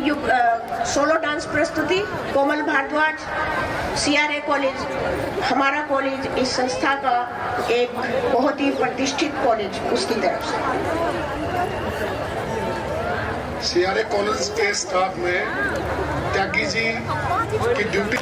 Solo dance प्रस्तुति Komal Bhardwaj, CRA college, हमारा college इस संस्था का एक बहुत ही प्रतिष्ठित कॉलेज, उसकी तरफ से CRA कॉलेज के स्टाफ में त्यागी जी की ड्यूटी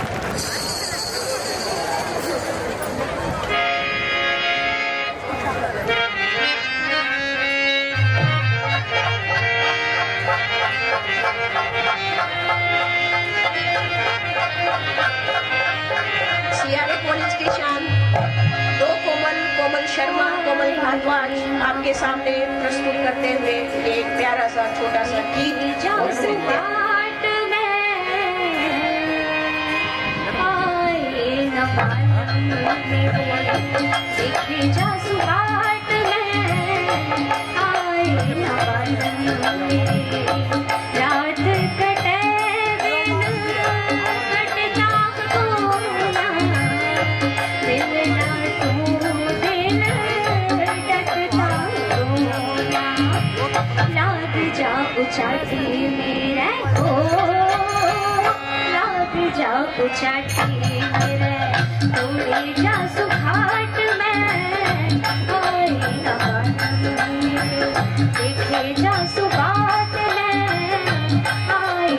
CRA कॉलेज की शान दो कोमल शर्मा, कोमल भारद्वाज आपके सामने प्रस्तुत करते हुए एक प्यारा सा छोटा सा गीत और नृत्य। उचाटी मेरे को लाग जा उचाटी मेरे तोड़े जा सुखाट में आए देखे जा सुखाट में आए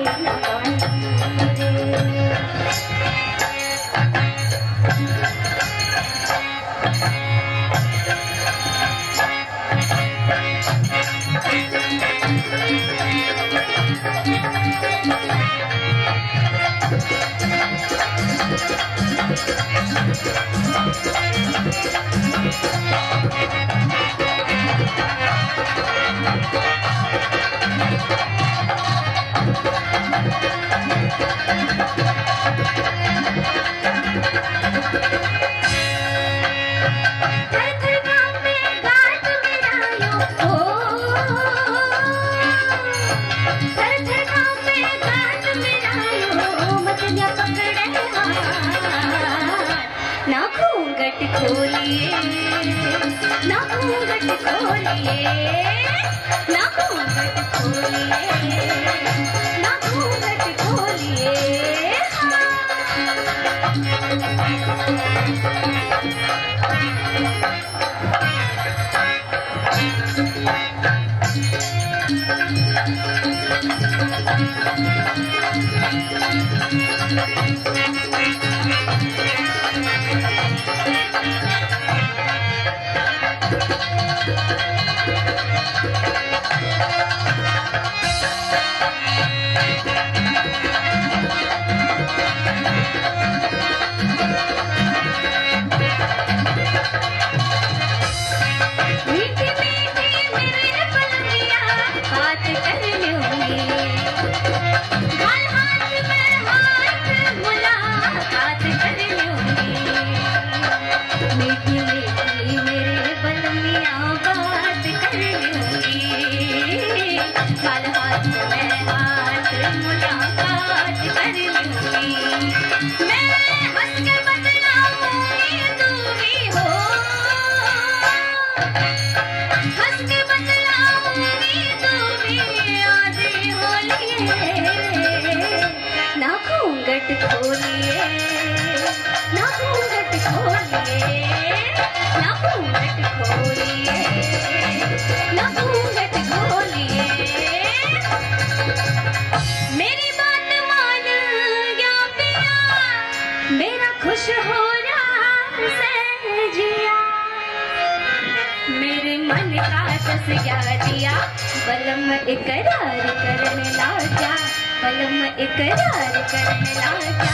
बलम इकरार करने लाजा, बलम इकरार करने लाजा,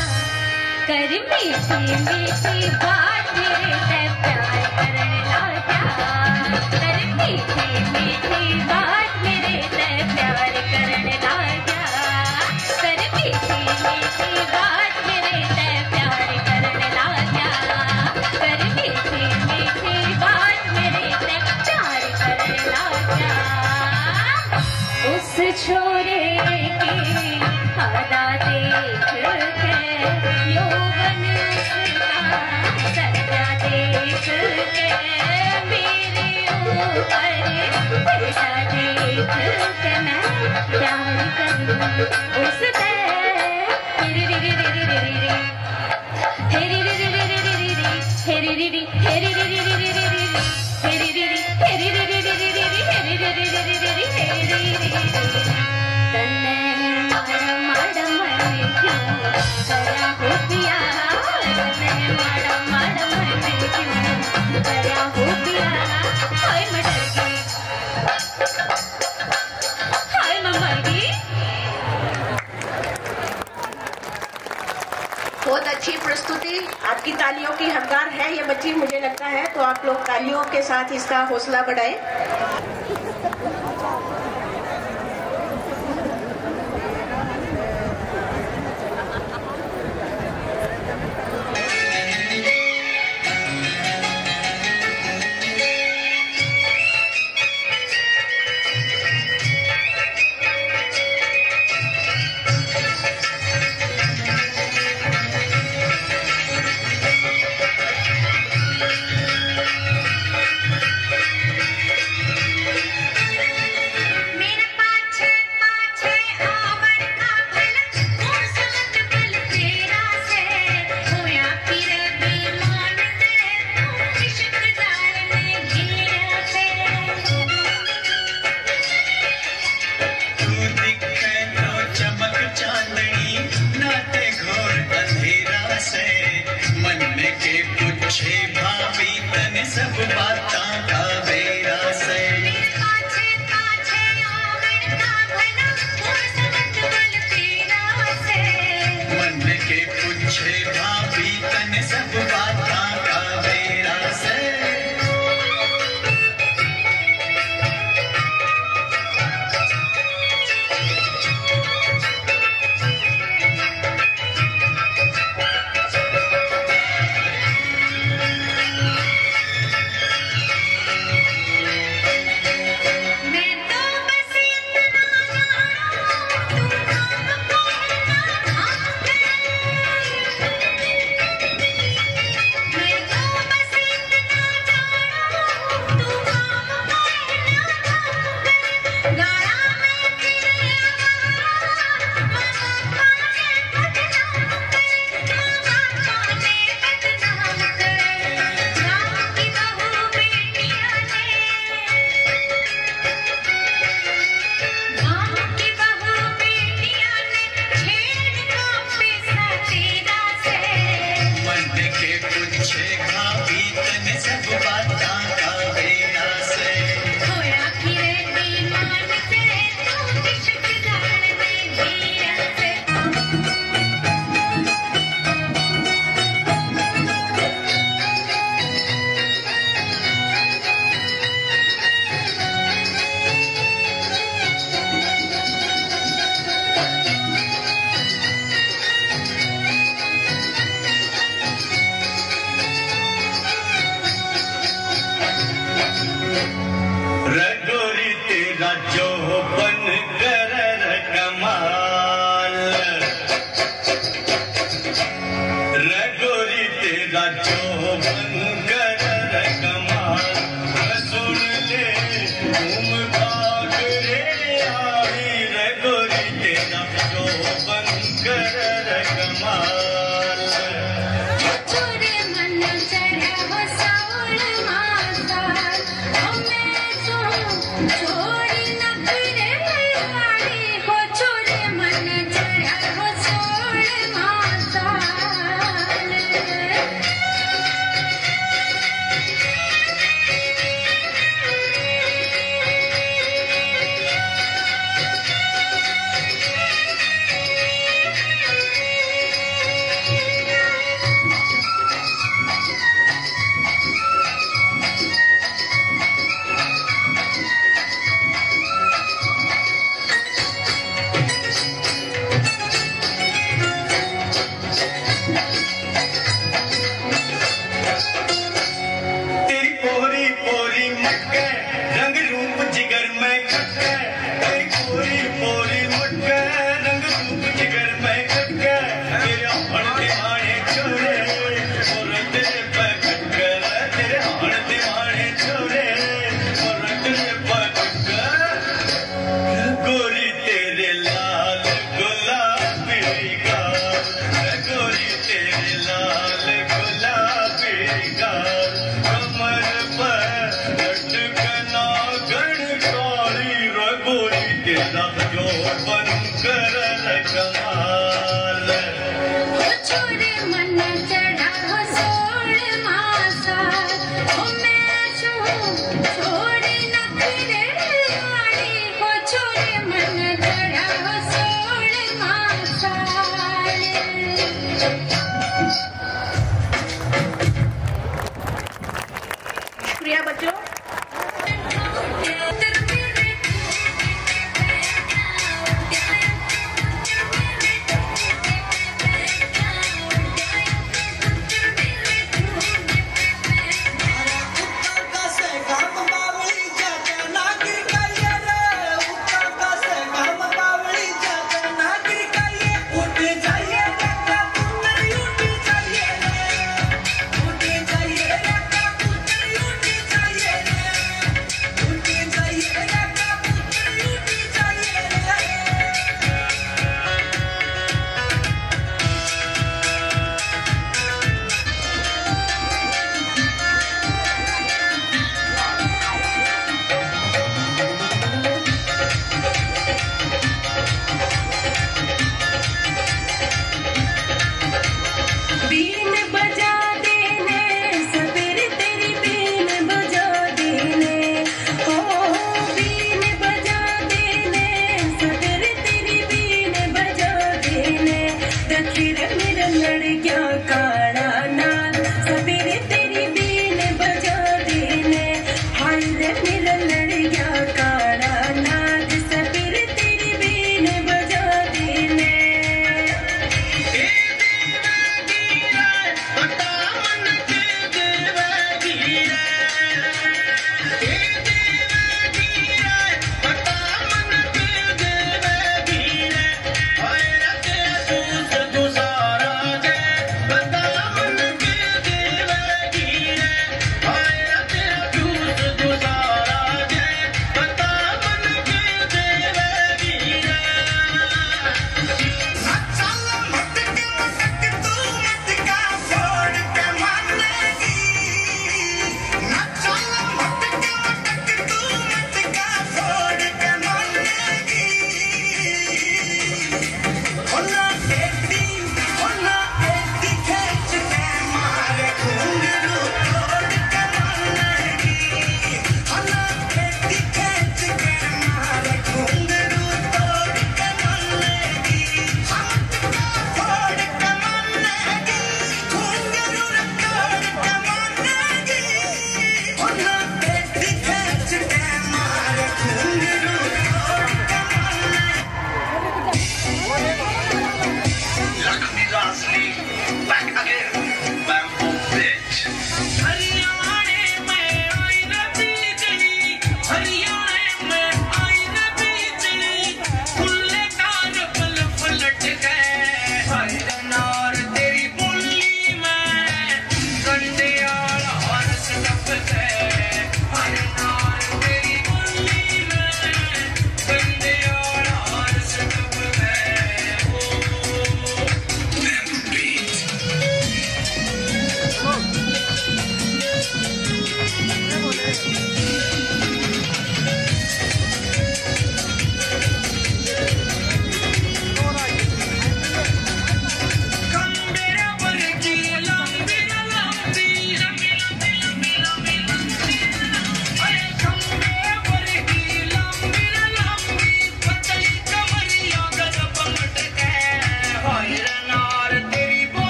कर मीठी मीठी बात मेरे से प्यार करने लाजा, कर मीठी मीठी बात मेरे से प्यार करने लाजा, कर मीठी मीठी बात मेरे से प्यार करने लाजा, कर मीठी मीठी बात मेरे से प्यार करने लाजा। उस छोरे की अदा देख के यौवन सजा देख के मेरे ऊपर बेटा देख के मैं प्यार करूँ। बहुत अच्छी प्रस्तुति, आपकी तालियों की हकदार है ये बच्ची, मुझे लगता है। तो आप लोग तालियों के साथ इसका हौसला बढ़ाएं। करन कमाल छोरे मन चढ़ा हो सोड़ मासा ओ मैं छोड़ी नखरे वाली हो छोरे मन चढ़ा हो सोड़ मासा शुक्रिया बच्चों।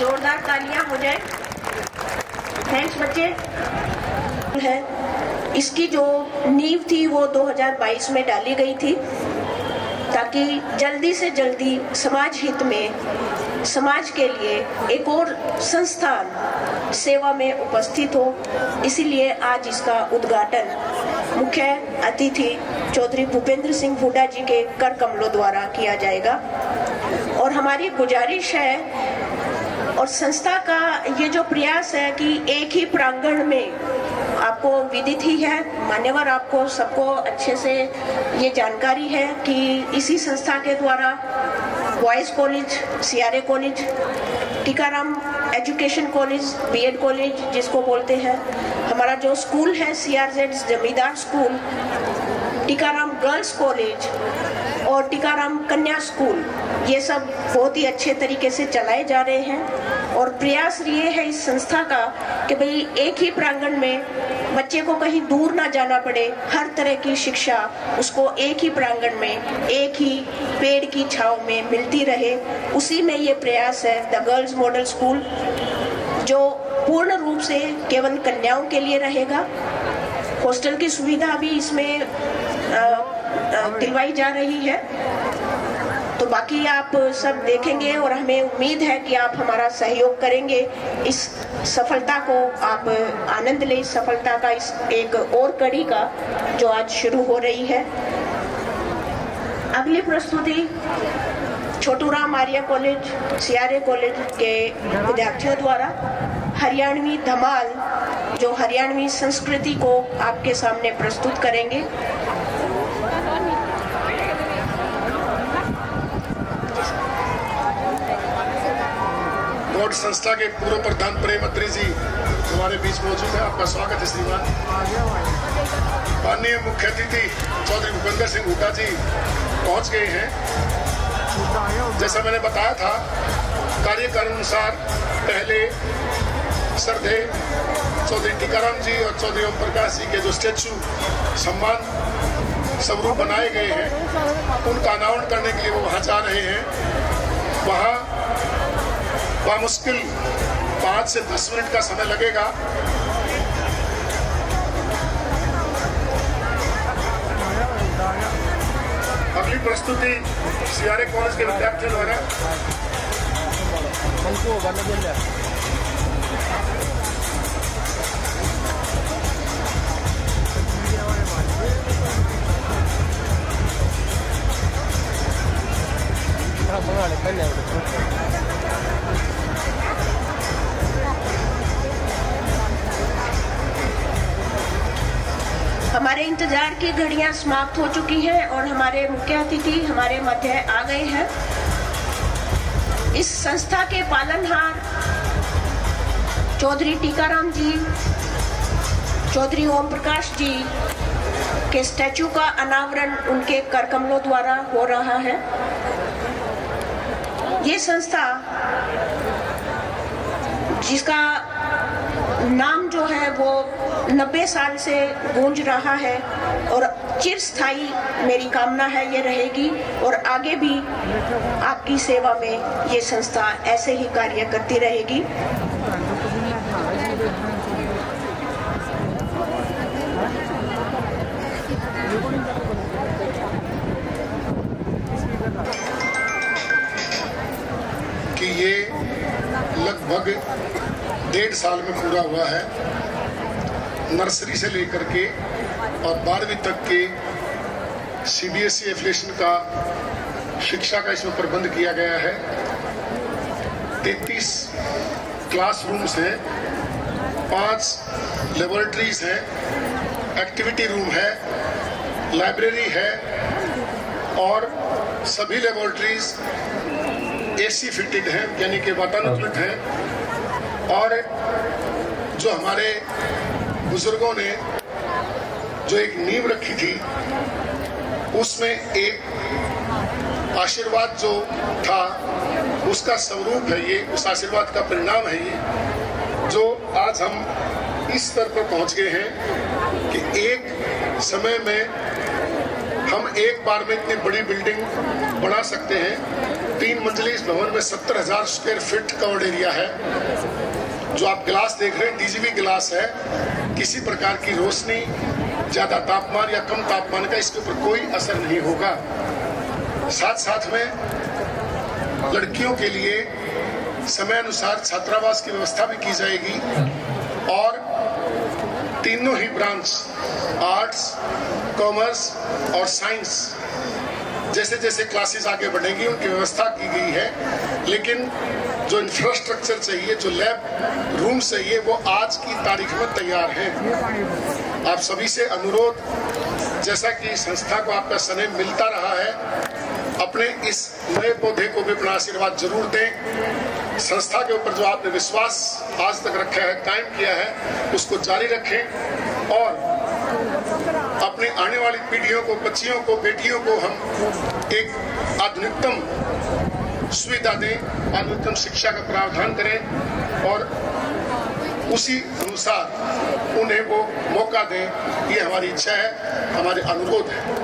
जोरदार तालियां हो जाए। थैंक्स बच्चे। है इसकी जो नींव थी वो 2022 में डाली गई थी ताकि जल्दी से जल्दी समाज हित में, समाज के लिए एक और संस्थान सेवा में उपस्थित हो। इसीलिए आज इसका उद्घाटन मुख्य अतिथि चौधरी भूपेंद्र सिंह हुड्डा जी के कर कमलों द्वारा किया जाएगा। और हमारी गुजारिश है और संस्था का ये जो प्रयास है कि एक ही प्रांगण में, आपको विदित ही है, मान्यवर आपको सबको अच्छे से ये जानकारी है कि इसी संस्था के द्वारा boys college, CRA college, Tikaram education college, BEd college जिसको बोलते हैं, हमारा जो स्कूल है CRZ जमींदार स्कूल, टीकाराम गर्ल्स कॉलेज और टीकाराम कन्या स्कूल, ये सब बहुत ही अच्छे तरीके से चलाए जा रहे हैं। और प्रयास ये है इस संस्था का कि भाई एक ही प्रांगण में बच्चे को कहीं दूर ना जाना पड़े, हर तरह की शिक्षा उसको एक ही प्रांगण में, एक ही पेड़ की छांव में मिलती रहे। उसी में ये प्रयास है द गर्ल्स मॉडल स्कूल, जो पूर्ण रूप से केवल कन्याओं के लिए रहेगा। हॉस्टल की सुविधा भी इसमें दिलवाई जा रही है। तो बाकी आप सब देखेंगे और हमें उम्मीद है कि आप हमारा सहयोग करेंगे। इस सफलता को आप आनंद लें, इस सफलता का इस एक और कड़ी का जो आज शुरू हो रही है। अगली प्रस्तुति Chhoturam Arya college, CRA college के विद्यार्थियों द्वारा हरियाणवी धमाल, जो हरियाणवी संस्कृति को आपके सामने प्रस्तुत करेंगे। बोर्ड संस्था के पूर्व प्रधान प्रेम अत्री जी हमारे बीच मौजूद है। आपका स्वागत है श्रीमान। माननीय मुख्य अतिथि चौधरी भूपेंद्र सिंह हुड्डा जी पहुंच गए हैं। जैसा मैंने बताया था, कार्यक्रम अनुसार पहले श्रद्धेय चौधरी टीकाराम जी और चौधरी ओम प्रकाश जी के जो स्टैचू सम्मान स्वरूप बनाए गए हैं, उनका अनावरण करने के लिए वो वहां जा रहे हैं। वहां मुश्किल 5 से 10 मिनट का समय लगेगा। अगली प्रस्तुति CRA कॉलेज के विद्यार्थियों द्वारा हमारे इंतजार की घड़ियां समाप्त हो चुकी हैं और हमारे मुख्य अतिथि हमारे मध्य आ गए हैं। इस संस्था के पालनहार चौधरी टीकाराम जी, चौधरी ओम प्रकाश जी के स्टैचू का अनावरण उनके करकमलों द्वारा हो रहा है। ये संस्था जिसका नाम जो है वो 90 साल से गूंज रहा है और चिरस्थायी मेरी कामना है ये रहेगी और आगे भी आपकी सेवा में ये संस्था ऐसे ही कार्य करती रहेगी। कि ये लगभग 1.5 साल में पूरा हुआ है। नर्सरी से लेकर के और 12वीं तक के CBSE एफिलिएशन का शिक्षा का इसमें प्रबंध किया गया है। 33 क्लासरूम्स हैं, 5 लेबोरेटरीज हैं, एक्टिविटी रूम है, लाइब्रेरी है और सभी लेबोरेटरीज AC फिटेड हैं, यानी कि वातानुकूलित हैं। और जो हमारे बुजुर्गों ने जो एक नींव रखी थी, उसमें एक आशीर्वाद जो था उसका स्वरूप है ये, उस आशीर्वाद का परिणाम है ये, जो आज हम इस स्तर पर पहुंच गए हैं कि एक समय में हम एक बार में इतनी बड़ी बिल्डिंग बना सकते हैं। 3 मंजिली इस भवन में 70,000 स्क्वायर फीट कवर्ड एरिया है। जो आप गिलास देख रहे हैं DGV गिलास है। किसी प्रकार की रोशनी, ज्यादा तापमान या कम तापमान का इसके ऊपर कोई असर नहीं होगा। साथ साथ में लड़कियों के लिए समय अनुसार छात्रावास की व्यवस्था भी की जाएगी और तीनों ही ब्रांच आर्ट्स, कॉमर्स और साइंस जैसे जैसे क्लासेस आगे बढ़ेंगी उनकी व्यवस्था की गई है। लेकिन जो इंफ्रास्ट्रक्चर चाहिए, जो लैब रूम चाहिए, वो आज की तारीख में तैयार है। आप सभी से अनुरोध, जैसा कि संस्था को आपका स्नेह मिलता रहा है, अपने इस नए पौधे को भी अपना आशीर्वाद जरूर दें। संस्था के ऊपर जो आपने विश्वास आज तक रखा है, कायम किया है, उसको जारी रखें और अपने आने वाली पीढ़ियों को, बच्चियों को, बेटियों को हम एक आधुनिकतम सुविधा दें, आधुनिकतम शिक्षा का प्रावधान करें और उसी अनुसार उन्हें वो मौका दें। ये हमारी इच्छा है, हमारे अनुरोध है।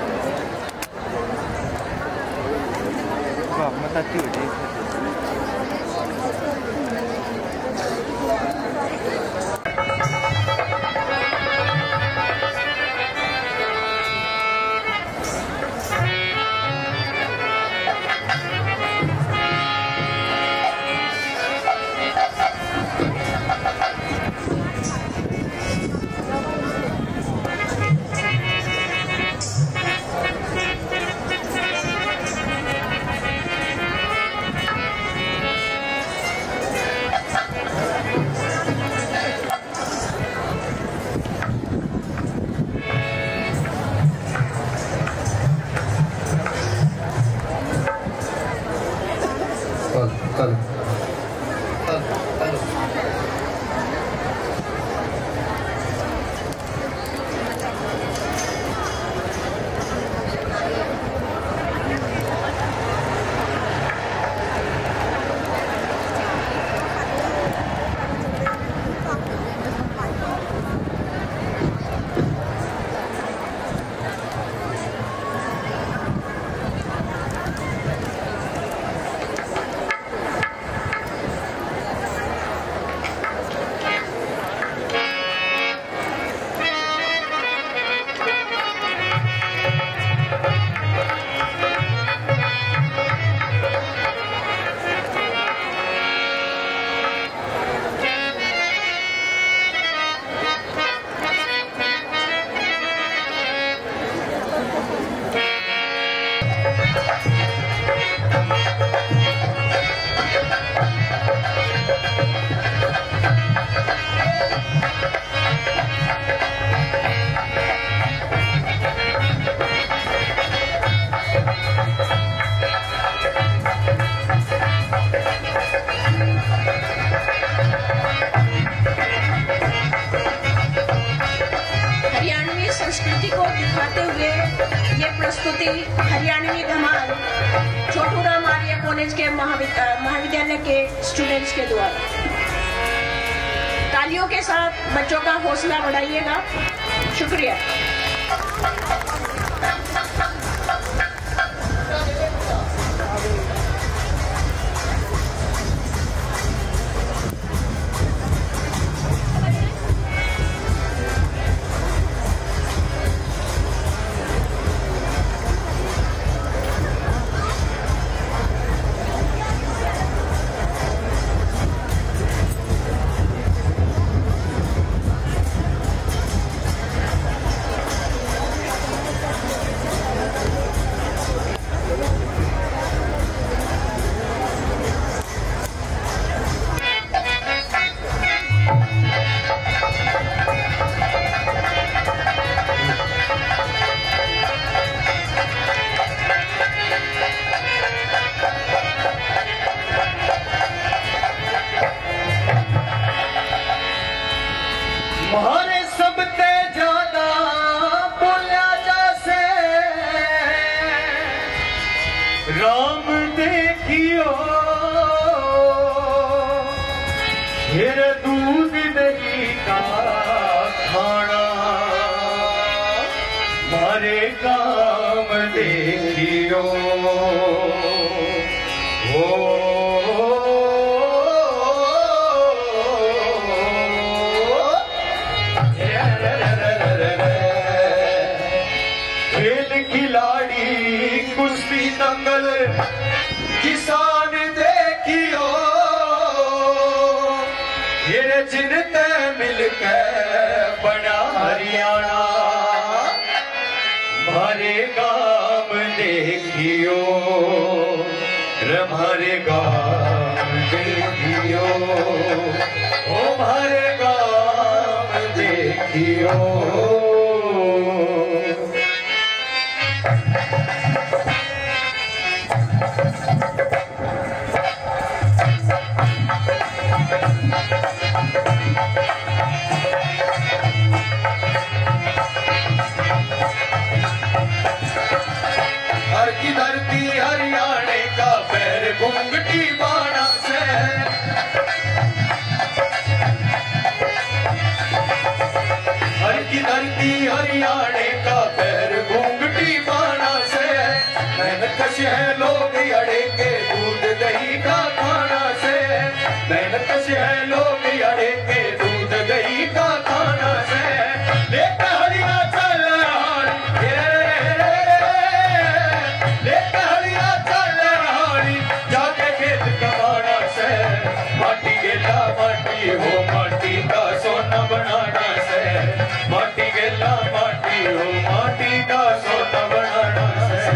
हरियाणवी धमाल छोटूराम आर्य कॉलेज के महाविद्यालय के स्टूडेंट्स के द्वारा। तालियों के साथ बच्चों का हौसला बढ़ाइएगा। शुक्रिया। मारे सब ते ज्यादा बोलिया जैसे राम देखियो फिर दूध दही का खाना। रमहरे काम देखियो खेल खिलाड़ी कुश्ती दंगल किसान देखियो ये जिनते मिलकर बना हरियाणा मारे गाम देखियो रमारे गाम देखियो ओ मारे गाम देखियो हर की धरती हरियाणे का पैर घुंघटी बाणा से हर की धरती हरियाणे का पैर घुंघटी बाणा से मेहनत कश है लोग अड़े के दूध दही का खाना से मेहनत कश है लोग अड़े के दूध दही का खाना से लेकर हरिया चल जाके खेत कमाना से माटी गेला माटी हो माटी का सोना बनाना से माटी गेला माटी हो माटी का सोना बनाना से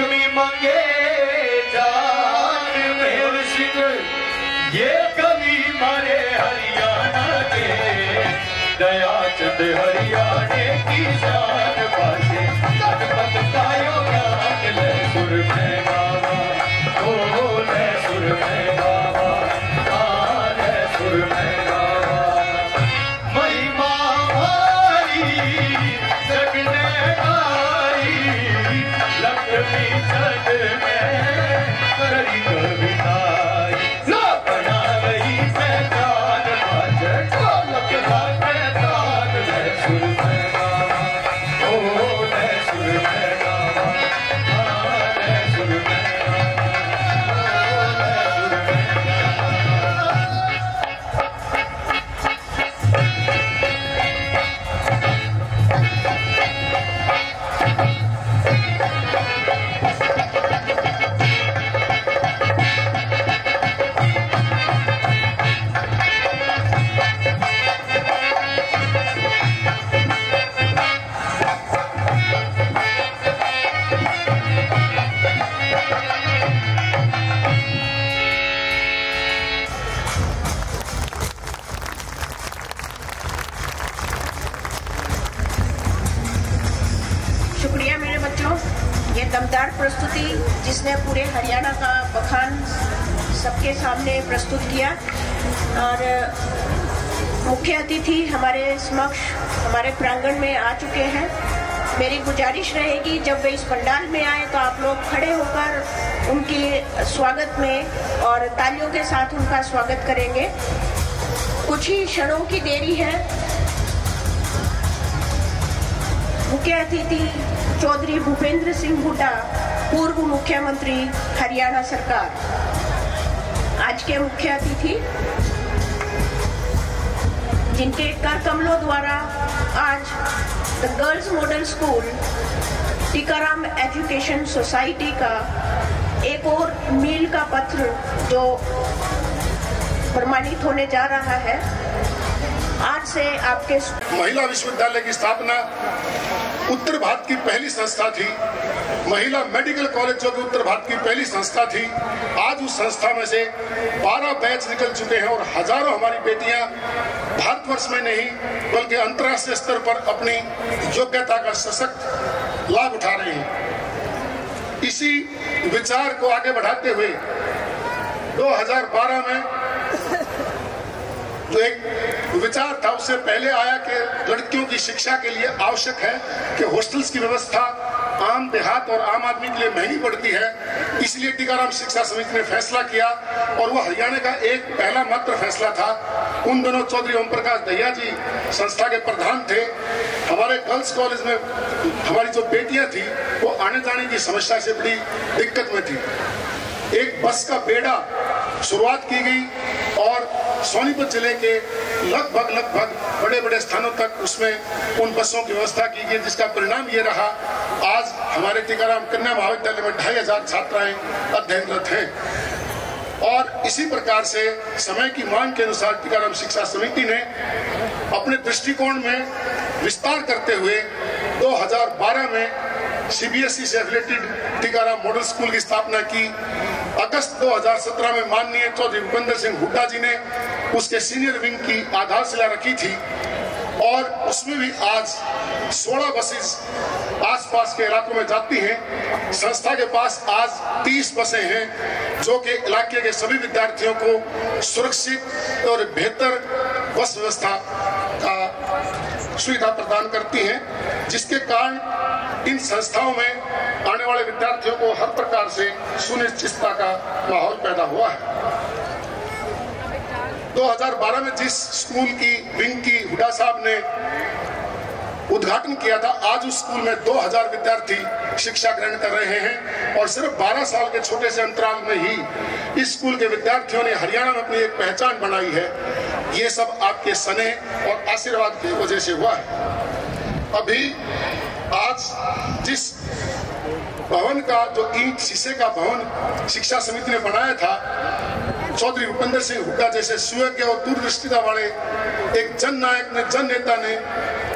लक्ष्मी मंगे जान मेहर सिंह ये कवि मारे हरियाणा के दया चंद हरियाणे की शान बाजे गणपत गायो ज्ञान ले सुर में गावा ओ ले सुर में गावा ले सुर में गावा महिमा भारी जगने गाई लक्ष्मी जग में करी कविताई लो बना रही पहचान बाजे ढोलक बाजे ताल ले सुर में गावा ओ ले सुर में गावा ले सुर में शुक्रिया मेरे बच्चों, ये दमदार प्रस्तुति जिसने पूरे हरियाणा का बखान सबके सामने प्रस्तुत किया। और मुख्य अतिथि हमारे समक्ष हमारे प्रांगण में आ चुके हैं। मेरी गुजारिश रहेगी जब वे इस पंडाल में आए तो आप लोग खड़े होकर उनके स्वागत में और तालियों के साथ उनका स्वागत करेंगे। कुछ ही क्षणों की देरी है। मुख्य अतिथि चौधरी भूपेंद्र सिंह हुड्डा, पूर्व मुख्यमंत्री हरियाणा सरकार। आज के मुख्य अतिथि जिनके कर कमलों द्वारा आज the girls model school Tikaram education society का एक और मील का पत्र जो प्रमाणित होने जा रहा है। आज से आपके महिला विश्वविद्यालय की स्थापना उत्तर भारत की पहली संस्था थी। महिला मेडिकल कॉलेज जो कि उत्तर भारत की पहली संस्था थी, आज उस संस्था में से 12 बैच निकल चुके हैं और हजारों हमारी बेटियां भारतवर्ष में नहीं बल्कि अंतर्राष्ट्रीय स्तर पर अपनी योग्यता का सशक्त लाभ उठा रही हैं। इसी विचार को आगे बढ़ाते हुए 2012 में जो एक विचार था उससे पहले आया कि लड़कियों की शिक्षा के लिए आवश्यक है कि हॉस्टल्स की व्यवस्था आम देहात और आम आदमी के लिए महंगी पड़ती है। इसलिए टीकाराम शिक्षा समिति ने फैसला किया और वह हरियाणा का एक पहला मात्र फैसला था। उन दोनों चौधरी ओम प्रकाश दहिया जी संस्था के प्रधान थे। हमारे गर्ल्स कॉलेज में हमारी जो बेटियां थी वो आने जाने की समस्या से बड़ी दिक्कत में थी। एक बस का बेड़ा शुरुआत की गई और सोनीपत जिले के लगभग बड़े बड़े स्थानों तक उसमें उन बसों की व्यवस्था की गई, जिसका परिणाम ये रहा आज हमारे टीकाराम कन्या महाविद्यालय में 2500 छात्राएं अध्ययनरत हैं। और इसी प्रकार से समय की मांग के अनुसार टीकाराम शिक्षा समिति ने अपने दृष्टिकोण में विस्तार करते हुए 2012 में सीबीएसई से एफिलेटेड टीकाराम मॉडल स्कूल की स्थापना की। अगस्त 2017 में माननीय चौधरी भूपेंद्र सिंह हुड्डा जी ने उसके सीनियर विंग की आधारशिला रखी थी और उसमें भी आज 16 बसेस आसपास के इलाकों में जाती हैं। संस्था के पास आज 30 बसें हैं जो कि इलाके के सभी विद्यार्थियों को सुरक्षित और बेहतर बस व्यवस्था का सुविधा प्रदान करती हैं, जिसके कारण इन संस्थाओं में आने वाले विद्यार्थियों को हर प्रकार से सुनिश्चितता का माहौल पैदा हुआ है। 2012 में जिस स्कूल की विंग की हुड्डा साहब ने उद्घाटन किया था, आज उस स्कूल में 2000 विद्यार्थी शिक्षा ग्रहण कर रहे हैं और सिर्फ 12 साल के छोटे से अंतराल में ही इस स्कूल के विद्यार्थियों ने हरियाणा में अपनी एक पहचान बनाई है। ये सब आपके स्नेह और आशीर्वाद की वजह से हुआ है। अभी आज जिस भवन का जो ईंट शीशे का भवन शिक्षा समिति ने बनाया था, चौधरी भूपेंद्र सिंह हुड्डा जैसे सुयोग्य और दूरदृष्टिता वाले एक जन नायक ने, जन नेता ने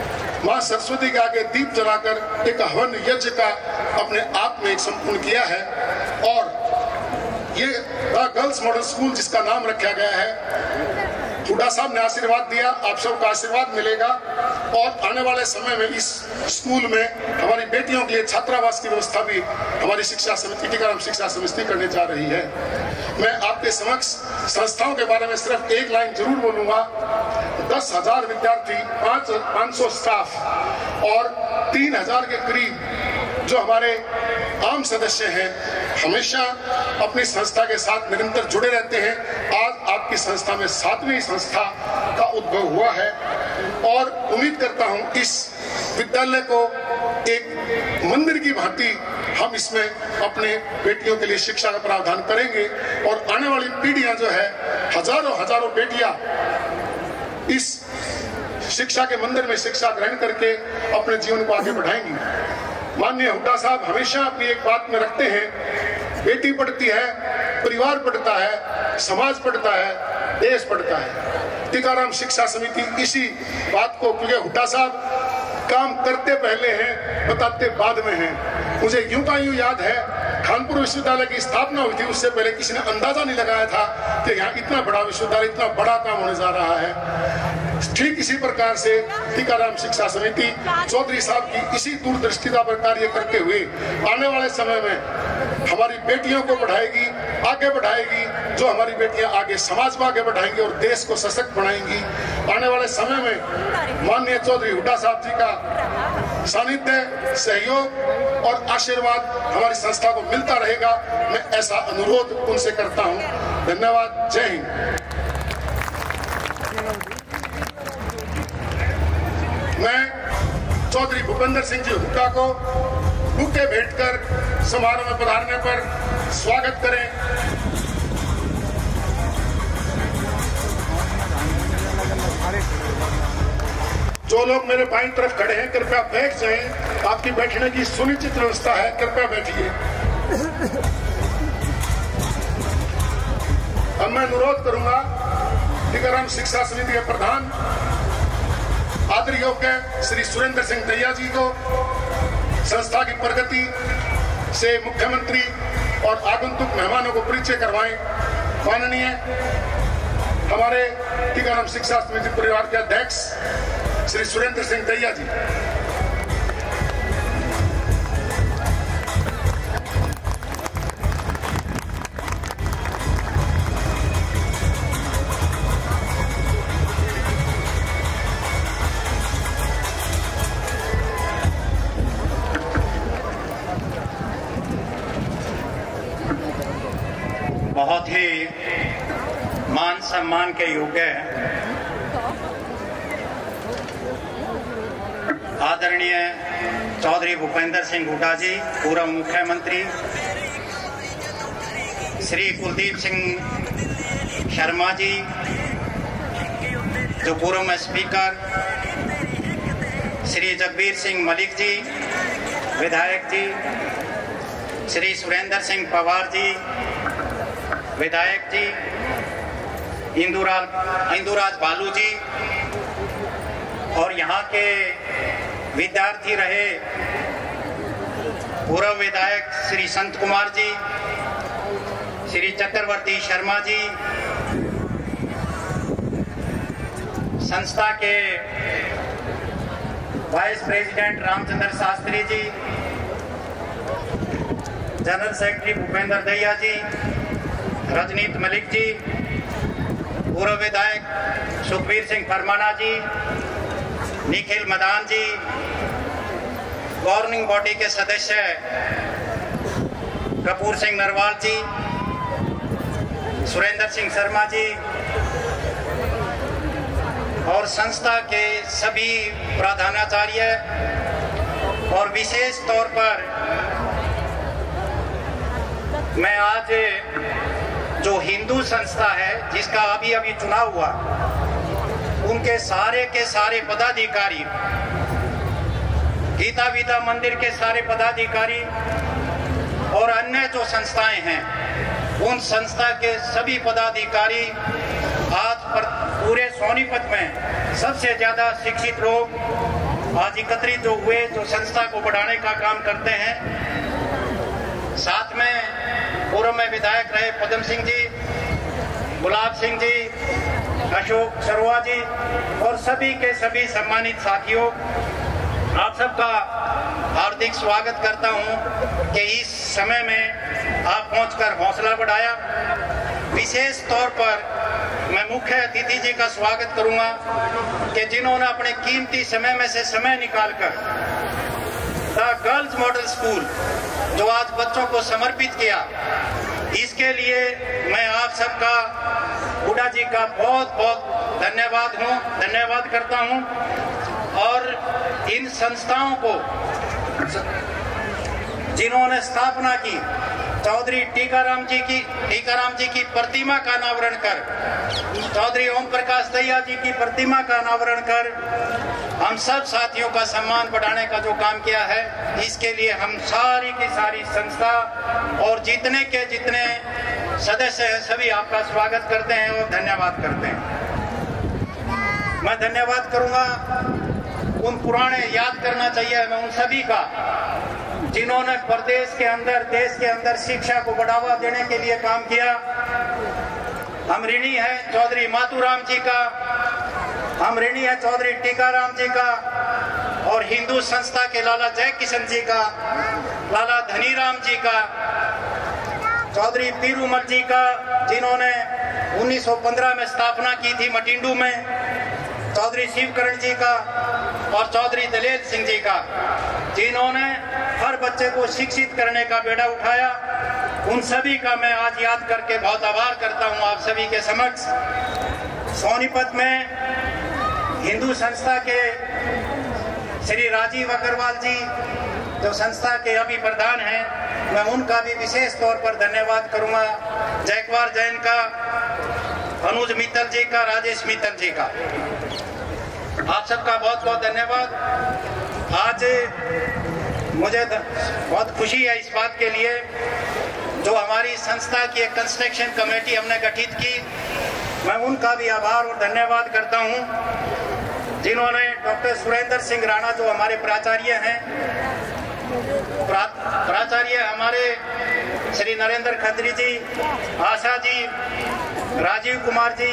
मां सरस्वती के आगे दीप जलाकर एक हवन यज्ञ का अपने आप में एक संपूर्ण किया है। और ये गर्ल्स मॉडल स्कूल जिसका नाम रखा गया है, हुड्डा साहब ने आशीर्वाद दिया, आप सबका आशीर्वाद मिलेगा। और आने वाले समय में इस स्कूल में हमारी बेटियों के लिए छात्रावास की व्यवस्था भी हमारी शिक्षा समिति, टीकाराम शिक्षा समिति करने जा रही है। मैं आपके समक्ष संस्थाओं के बारे में सिर्फ एक लाइन जरूर बोलूंगा। 10,000 विद्यार्थी, 500 स्टाफ और 3,000 के करीब जो हमारे आम सदस्य हैं, हमेशा अपनी संस्था के साथ निरंतर जुड़े रहते हैं। आज आपकी संस्था में 7वीं संस्था का उद्भव हुआ है और उम्मीद करता हूं इस विद्यालय को एक मंदिर की भांति हम इसमें अपने बेटियों के लिए शिक्षा का प्रावधान करेंगे। और आने वाली पीढ़ियां जो है, हजारों बेटियां इस शिक्षा के मंदिर में शिक्षा ग्रहण करके अपने जीवन को आगे बढ़ाएंगी। माननीय हुड्डा साहब हमेशा अपनी एक बात में रखते हैं, बेटी पढ़ती है, परिवार पढ़ता है, समाज पढ़ता है, देश पढ़ता है। टीकाराम शिक्षा समिति इसी बात को, क्योंकि हुड्डा साहब काम करते पहले हैं, बताते बाद में हैं। मुझे यूं का यूं याद है, कानपुर विश्वविद्यालय की स्थापना हुई थी, उससे पहले किसी ने अंदाजा नहीं लगाया था कि यहाँ इतना बड़ा विश्वविद्यालय, इतना बड़ा काम होने जा रहा है। ठीक इसी प्रकार से टीकाराम शिक्षा समिति चौधरी साहब की इसी दूरदृष्टिता पर कार्य करते हुए आने वाले समय में हमारी बेटियों को पढ़ाएगी, आगे बढ़ाएगी। जो हमारी बेटियां आगे समाज को आगे बढ़ाएंगी और देश को सशक्त बनाएंगी। आने वाले समय में माननीय चौधरी हुड्डा साहब जी का सानिध्य, सहयोग और आशीर्वाद हमारी संस्था को मिलता रहेगा। मैं ऐसा अनुरोध उनसे करता हूं। धन्यवाद। जय हिंद। मैं चौधरी भूपेंद्र सिंह जी हुड्डा को बुके भेंटकर समारोह में पधारने पर स्वागत करें। जो लोग मेरे बाईं तरफ खड़े हैं कृपया बैठ जाएं। आपकी बैठने की सुनिश्चित व्यवस्था है, कृपया बैठिए। अब मैं अनुरोध करूंगा टीकाराम शिक्षा समिति के प्रधान आदरणीय योग्य श्री सुरेंद्र सिंह दैया जी को संस्था की प्रगति से मुख्यमंत्री और आगंतुक मेहमानों को परिचय करवाएं। माननीय हमारे टीकाराम शिक्षा समिति परिवार के अध्यक्ष श्री सुरेंद्र सिंह दैया जी। बहुत ही मान सम्मान के योग्य आदरणीय चौधरी भूपेंद्र सिंह हुड्डा जी, पूर्व मुख्यमंत्री, श्री कुलदीप सिंह शर्मा जी जो पूर्व में स्पीकर, श्री जगबीर सिंह मलिक जी विधायक जी, श्री सुरेंद्र सिंह पवार जी विधायक जी, इंदुराज बालू जी और यहाँ के विद्यार्थी रहे पूर्व विधायक श्री संत कुमार जी, श्री चक्रवर्ती शर्मा जी, संस्था के vice president Ramchandra Shastri ji, general secretary Bhupendra Daiya ji, Ranjit Malik ji, पूर्व विधायक सुखबीर सिंह फरमाना जी, निखिल मदान जी, गवर्निंग बॉडी के सदस्य कपूर सिंह नरवाल जी, सुरेंद्र सिंह शर्मा जी और संस्था के सभी प्रधानाचार्य और विशेष तौर पर मैं आज जो हिंदू संस्था है जिसका अभी चुनाव हुआ, उनके सारे के सारे पदाधिकारी, गीता विद्या मंदिर के सारे पदाधिकारी और अन्य जो संस्थाएं हैं, उन संस्था के सभी पदाधिकारी आज पूरे सोनीपत में सबसे ज्यादा शिक्षित लोग आज एकत्रित जो हुए, जो संस्था को बढ़ाने का काम करते हैं। साथ में पूर्व में विधायक रहे पदम सिंह जी, गुलाब सिंह जी, अशोक सरवा जी और सभी के सभी सम्मानित साथियों, आप सबका हार्दिक स्वागत करता हूं कि इस समय में आप पहुंचकर हौसला बढ़ाया। विशेष तौर पर मैं मुख्य अतिथि जी का स्वागत करूंगा कि जिन्होंने अपने कीमती समय में से समय निकालकर द गर्ल्स मॉडल स्कूल जो आज बच्चों को समर्पित किया, इसके लिए मैं आप सबका, हुड्डा जी का बहुत बहुत धन्यवाद करता हूं। और इन संस्थाओं को जिन्होंने स्थापना की, चौधरी टीकाराम जी की प्रतिमा का अनावरण कर, चौधरी ओम प्रकाश दहिया जी की प्रतिमा का अनावरण कर हम सब साथियों का सम्मान बढ़ाने का जो काम किया है, इसके लिए हम सारी की सारी संस्था और जितने के जितने सदस्य हैं सभी आपका स्वागत करते हैं और धन्यवाद करते हैं। मैं धन्यवाद करूंगा उन पुराने, याद करना चाहिए मैं उन सभी का जिन्होंने प्रदेश के अंदर, देश के अंदर शिक्षा को बढ़ावा देने के लिए काम किया। हम ऋणी हैं चौधरी मातूराम जी का, हम ऋणी हैं चौधरी टीकाराम जी का और हिंदू संस्था के लाला जय किशन जी का, लाला धनीराम जी का, चौधरी पीरूमल जी का जिन्होंने 1915 में स्थापना की थी मटिंडू में, चौधरी शिवकरण जी का और चौधरी दलेल सिंह जी का जिन्होंने हर बच्चे को शिक्षित करने का बेड़ा उठाया। उन सभी का मैं आज याद करके बहुत आभार करता हूं आप सभी के समक्ष। सोनीपत में हिंदू संस्था के श्री राजीव अग्रवाल जी जो संस्था के अभी प्रधान हैं, मैं उनका भी विशेष तौर पर धन्यवाद करूंगा। जयकुमार जैन का, अनुज मित्तल जी का, राजेश मित्तल जी का, आप सबका बहुत बहुत धन्यवाद। आज मुझे बहुत खुशी है इस बात के लिए जो हमारी संस्था की एक कंस्ट्रक्शन कमेटी हमने गठित की, मैं उनका भी आभार और धन्यवाद करता हूं जिन्होंने डॉक्टर सुरेंद्र सिंह राणा जो हमारे प्राचार्य हैं, प्राचार्य हमारे श्री नरेंद्र खत्री जी, आशा जी, राजीव कुमार जी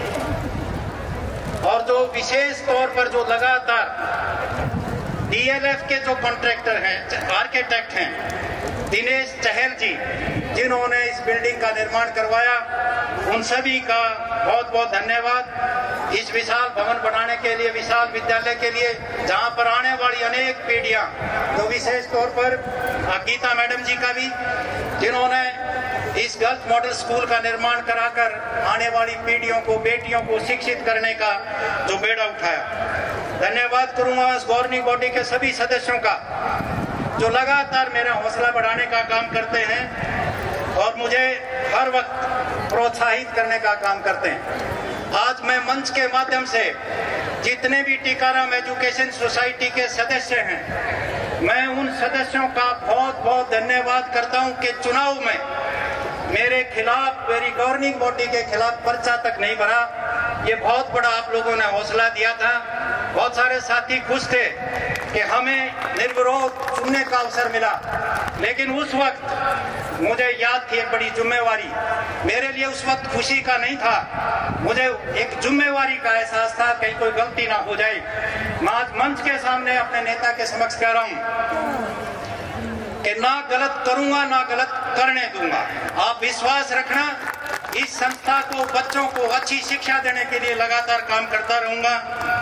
और जो विशेष तौर पर जो लगातार डीएलएफ के जो कॉन्ट्रैक्टर हैं, आर्किटेक्ट हैं, दिनेश चहल जी जिन्होंने इस बिल्डिंग का निर्माण करवाया, उन सभी का बहुत बहुत धन्यवाद। इस विशाल भवन बनाने के लिए, विशाल विद्यालय के लिए, जहां पर आने वाली अनेक पीढ़ियां, तो विशेष तौर पर गीता मैडम जी का भी जिन्होंने इस गर्ल्स मॉडल स्कूल का निर्माण कराकर आने वाली पीढ़ियों को, बेटियों को शिक्षित करने का जो बेड़ा उठाया। धन्यवाद करूंगा इस गवर्निंग बॉडी के सभी सदस्यों का जो लगातार मेरा हौसला बढ़ाने का काम करते हैं और मुझे हर वक्त प्रोत्साहित करने का काम करते हैं। आज मैं मंच के माध्यम से जितने भी टीकाराम एजुकेशन सोसाइटी के सदस्य हैं, मैं उन सदस्यों का बहुत बहुत धन्यवाद करता हूं कि चुनाव में मेरे खिलाफ, मेरी गवर्निंग बॉडी के खिलाफ पर्चा तक नहीं भरा। ये बहुत बड़ा आप लोगों ने हौसला दिया था। बहुत सारे साथी खुश थे कि हमें निर्विरोध चुनने का अवसर मिला, लेकिन उस वक्त मुझे याद थी एक बड़ी जिम्मेवारी। मेरे लिए उस वक्त खुशी का नहीं था, मुझे एक जिम्मेवारी का एहसास था कहीं कोई गलती ना हो जाए। मैं आज मंच के सामने अपने नेता के समक्ष कह रहा हूं कि ना गलत करूंगा, ना गलत करने दूंगा। आप विश्वास रखना, इस संस्था को, बच्चों को अच्छी शिक्षा देने के लिए लगातार काम करता रहूंगा।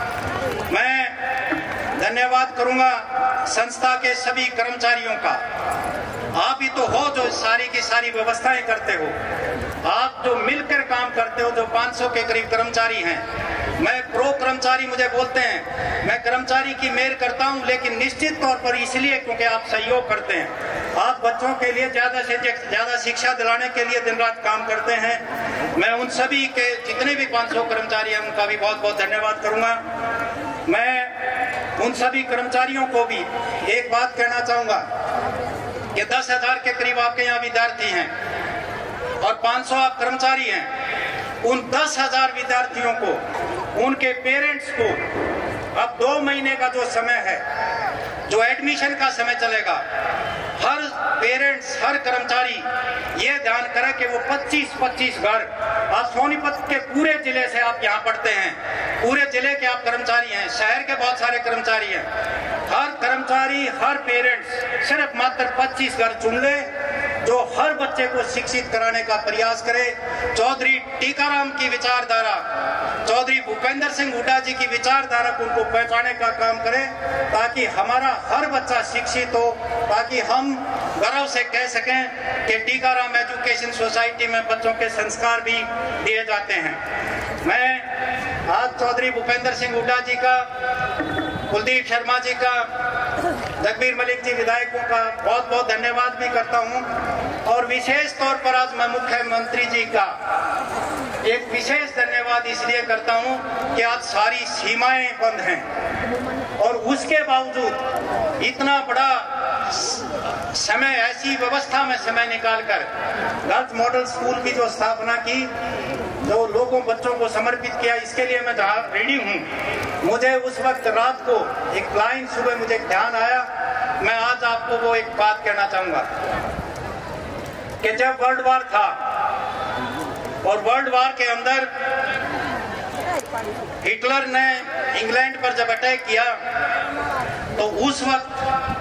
मैं धन्यवाद करूंगा संस्था के सभी कर्मचारियों का। आप ही तो हो जो सारी की सारी व्यवस्थाएं करते हो, आप जो मिलकर काम करते हो, जो 500 के करीब कर्मचारी हैं। मैं प्रो कर्मचारी मुझे बोलते हैं, मैं कर्मचारी की मेहर करता हूं, लेकिन निश्चित तौर पर इसलिए क्योंकि आप सहयोग करते हैं। आप बच्चों के लिए ज्यादा से ज्यादा शिक्षा दिलाने के लिए दिन रात काम करते हैं। मैं उन सभी के जितने भी 500 कर्मचारी हैं उनका भी बहुत बहुत धन्यवाद करूंगा। मैं उन सभी कर्मचारियों को भी एक बात कहना चाहूंगा कि 10,000 के करीब आपके यहाँ विद्यार्थी हैं और 500 आप कर्मचारी हैं। उन 10,000 विद्यार्थियों को, उनके पेरेंट्स को अब 2 महीने का जो समय है, जो एडमिशन का समय चलेगा, हर पेरेंट्स, हर कर्मचारी ये ध्यान करें कि वो 25-25 घर, आज सोनीपत के पूरे जिले से आप यहाँ पढ़ते हैं, पूरे जिले के आप कर्मचारी हैं, शहर के बहुत सारे कर्मचारी हैं, हर कर्मचारी, हर पेरेंट्स सिर्फ मात्र 25 घर चुन ले जो हर बच्चे को शिक्षित कराने का प्रयास करे। चौधरी टीकाराम की विचारधारा, चौधरी भूपेंद्र सिंह हुड्डा जी की विचारधारा को उनको पहचाने का काम करें ताकि हमारा हर बच्चा शिक्षित हो, ताकि हम गर्व से कह सकें कि टीकाराम एजुकेशन सोसाइटी में बच्चों के संस्कार भी दिए जाते हैं। मैं आज चौधरी भूपेंद्र सिंह हुड्डा जी का, कुलदीप शर्मा जी का, जगबीर मलिक जी विधायकों का बहुत बहुत धन्यवाद भी करता हूं, और विशेष तौर पर आज मैं मुख्यमंत्री जी का एक विशेष धन्यवाद इसलिए करता हूं कि आज सारी सीमाएं बंद हैं और उसके बावजूद इतना बड़ा समय, ऐसी व्यवस्था में समय निकालकर गर्ल्स मॉडल स्कूल की जो स्थापना की, जो लोगों बच्चों को समर्पित किया, इसके लिए मैं जहाँ रेडी हूँ, मुझे उस वक्त रात को एक लाइन सुबह मुझे ध्यान आया, मैं आज आपको वो एक बात कहना चाहूंगा कि जब वर्ल्ड वार था और वर्ल्ड वार के अंदर हिटलर ने इंग्लैंड पर जब अटैक किया तो उस वक्त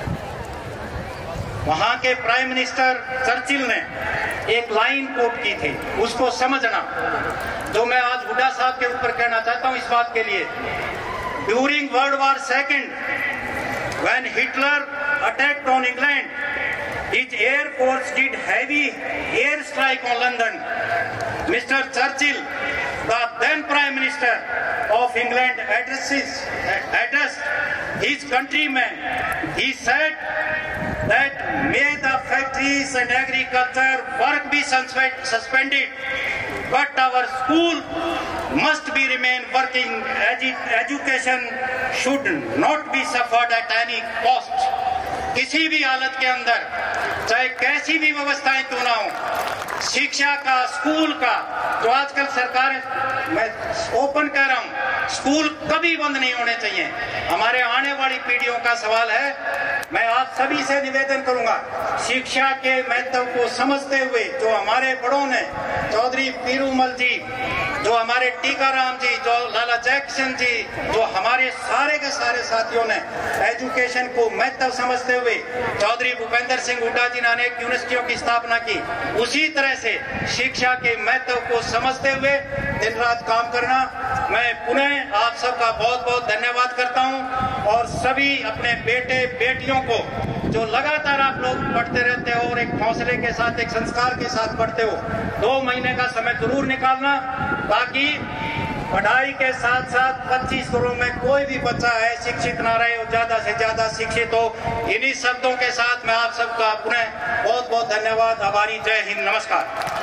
वहां के प्राइम मिनिस्टर चर्चिल ने एक लाइन कोट की थी, उसको समझना, जो मैं आज हुड्डा साहब के ऊपर कहना चाहता हूं इस बात के लिए। During world war second, when Hitler attacked on England, his air force did heavy air strike on London. Mr. Churchill, the then Prime Minister of England, addressed his countrymen. He said that may the factories and agriculture work be suspended, but our school must be remain working. Education should not be suffered at any cost. किसी भी हालत के अंदर, चाहे कैसी भी व्यवस्थाएं क्यों ना हो, शिक्षा का, स्कूल का, जो आजकल सरकार, मैं ओपन कर रहा हूं, स्कूल कभी बंद नहीं होने चाहिए। हमारे आने वाली पीढ़ियों का सवाल है, मैं आप सभी से निवेदन करूंगा, शिक्षा के महत्व को समझते हुए जो हमारे बड़ों ने, चौधरी पीरूमल जी, जो हमारे टीकाराम जी, जो लाला जयकिशन जी, जो हमारे सारे के सारे साथियों ने एजुकेशन को महत्व समझते हुए चौधरी भूपेंद्र सिंह हुड्डा जी ने अनेक यूनिवर्सिटियों की स्थापना की, उसी तरह से शिक्षा के महत्व को समझते हुए दिन रात काम करना। मैं पुनः आप सबका बहुत बहुत धन्यवाद करता हूं और सभी अपने बेटे बेटियों को जो लगातार आप लोग पढ़ते रहते हो और एक हौसले के साथ, एक संस्कार के साथ पढ़ते हो, 2 महीने का समय जरूर निकालना ताकि पढ़ाई के साथ साथ 25 करोड़ में कोई भी बच्चा है शिक्षित ना रहे और ज्यादा से ज्यादा शिक्षित हो। इन्हीं शब्दों के साथ मैं आप सबका पुनः बहुत बहुत धन्यवाद, आभारी, जय हिंद, नमस्कार।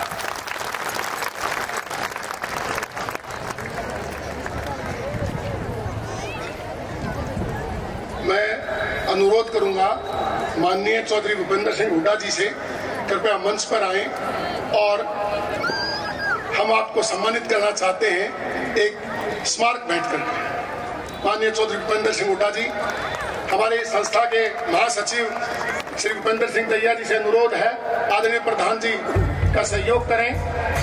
मैं अनुरोध करूंगा माननीय चौधरी भूपेंद्र सिंह हुड्डा जी से, कृपया मंच पर आएं और हम आपको सम्मानित करना चाहते हैं एक स्मारक भेंट करके। माननीय चौधरी भूपेंद्र सिंह हुड्डा जी, हमारे संस्था के महासचिव श्री भूपेंद्र सिंह दहिया जी से अनुरोध है, आदरणीय प्रधान जी का सहयोग करें।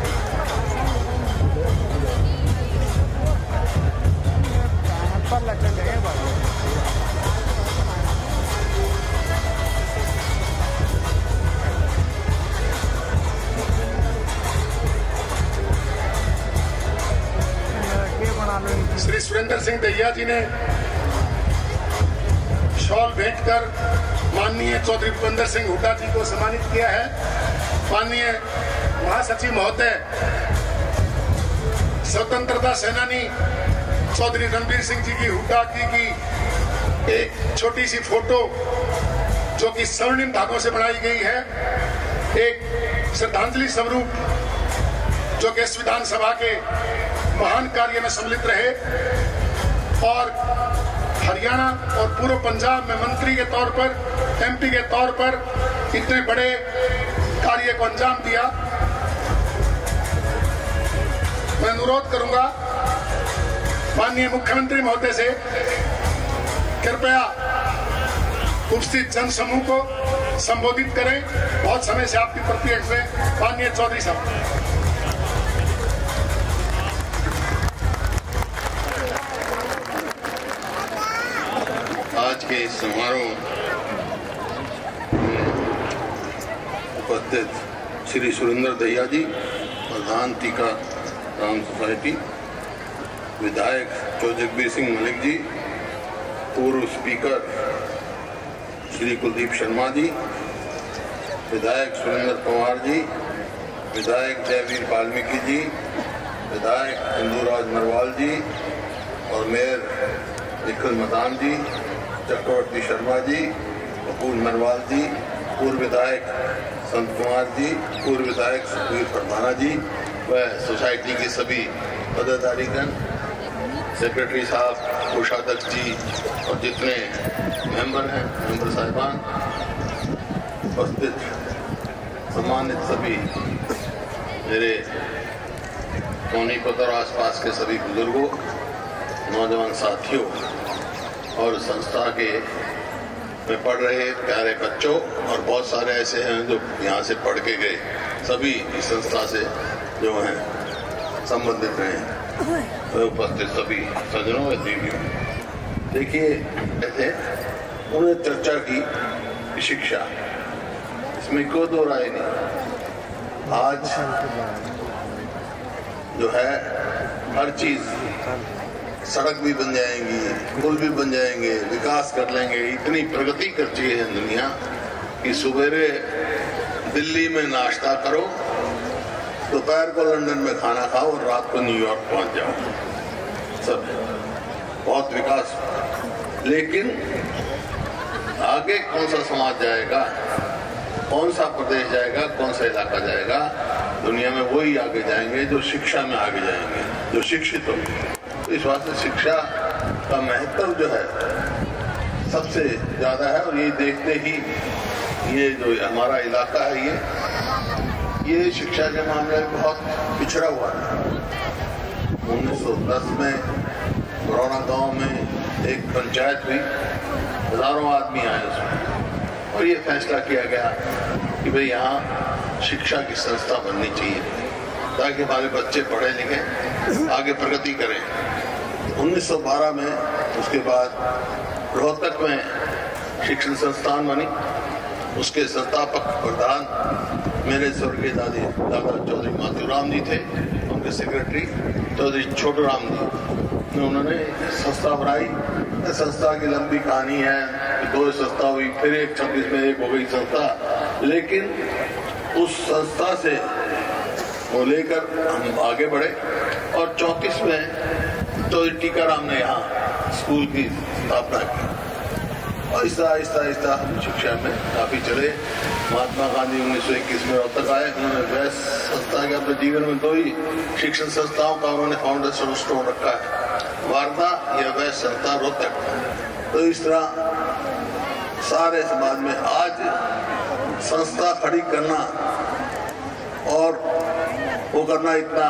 श्री सुरेंद्र सिंह दहिया जी ने शॉल भेंट कर माननीय चौधरी भूपेंद्र सिंह हुड्डा जी को सम्मानित किया है। माननीय महासचिव महोदय, स्वतंत्रता सेनानी चौधरी रणबीर सिंह जी की हुड्डा की एक छोटी सी फोटो जो कि स्वर्णिम धागों से बनाई गई है, एक श्रद्धांजलि स्वरूप जो कि इस विधानसभा के महान कार्य में सम्मिलित रहे और हरियाणा और पूर्व पंजाब में मंत्री के तौर पर, एमपी के तौर पर इतने बड़े कार्य को अंजाम दिया। मैं अनुरोध करूंगा माननीय मुख्यमंत्री महोदय से कृपया उपस्थित जनसमूह को संबोधित करें। बहुत समय से आपकी प्रत्यक्ष है माननीय चौधरी साहब। आज के इस समारोह में उपस्थित श्री सुरेंद्र दहिया जी, प्रधान टीका राम सोसाइटी, विधायक चौजगबीर सिंह मलिक जी, पूर्व स्पीकर श्री कुलदीप शर्मा जी, विधायक सुरेंद्र पवार जी, विधायक जयवीर वाल्मीकि जी, विधायक इंदुराज नरवाल जी और मेयर निखिल मदान जी, चक्रवर्ती शर्मा जी, कपूर नरवाल जी, पूर्व विधायक संत कुमार जी, पूर्व विधायक सुखबीर परमाना जी व सोसाइटी के सभी पदाधिकारीगण, सेक्रेटरी साहब, कोषाध्यक्ष जी और जितने मेंबर हैं, मेंबर साहिबान, उपस्थित सम्मानित सभी मेरे सोनीपत और आसपास के सभी बुजुर्गों, नौजवान साथियों और संस्था के में पढ़ रहे प्यारे बच्चों और बहुत सारे ऐसे हैं जो यहाँ से पढ़ के गए, सभी इस संस्था से जो हैं संबंधित हैं, उपस्थित सभी सज्जनों व दीदियों। देखिए, ऐसे उन्होंने चर्चा की शिक्षा, इसमें कोई दो राय नहीं। आज जो है हर चीज, सड़क भी बन जाएंगी, पुल भी बन जाएंगे, विकास कर लेंगे, इतनी प्रगति कर चुकी है दुनिया कि सुबेरे दिल्ली में नाश्ता करो, दोपहर को लंदन में खाना खाओ और रात को न्यूयॉर्क पहुंच जाओ। सब बहुत विकास, लेकिन आगे कौन सा समाज जाएगा, कौन सा प्रदेश जाएगा, कौन सा इलाका जाएगा, दुनिया में वही आगे जाएंगे जो शिक्षा में आगे जाएंगे, जो शिक्षित होंगे। तो इस वास्ते शिक्षा का महत्व जो है सबसे ज्यादा है। और ये देखते ही ये जो हमारा इलाका है ये शिक्षा के मामले में बहुत पिछड़ा हुआ है। 1910 में बरौना गांव में एक पंचायत हुई, हजारों आदमी आए उसमें और ये फैसला किया गया कि भाई यहाँ शिक्षा की संस्था बननी चाहिए ताकि हमारे बच्चे पढ़े लिखें, आगे प्रगति करें। 1912 में उसके बाद रोहतक में शिक्षण संस्थान बनी, उसके संस्थापक प्रधान मेरे स्वर्गीय दादा चौधरी माथुराम जी थे, उनके सेक्रेटरी चौधरी छोटू राम जी, उन्होंने संस्था बनाई। संस्था की लंबी कहानी है, दो संस्था हुई, फिर 1926 में एक हो गई संस्था, लेकिन उस संस्था से वो लेकर हम आगे बढ़े और 34 में चौधरी टीकाराम ने यहाँ स्कूल की स्थापना की और आहिस्ता हम शिक्षा में काफी चले। महात्मा गांधी 1921 में रोहतक आए, उन्होंने वैस संस्था के अपने जीवन में 2 ही शिक्षण संस्थाओं का उन्होंने फाउंडेशन स्टोन रखा है, वार्ता या वैस संस्था रोहतक। तो इस तरह सारे समाज में आज संस्था खड़ी करना और वो करना इतना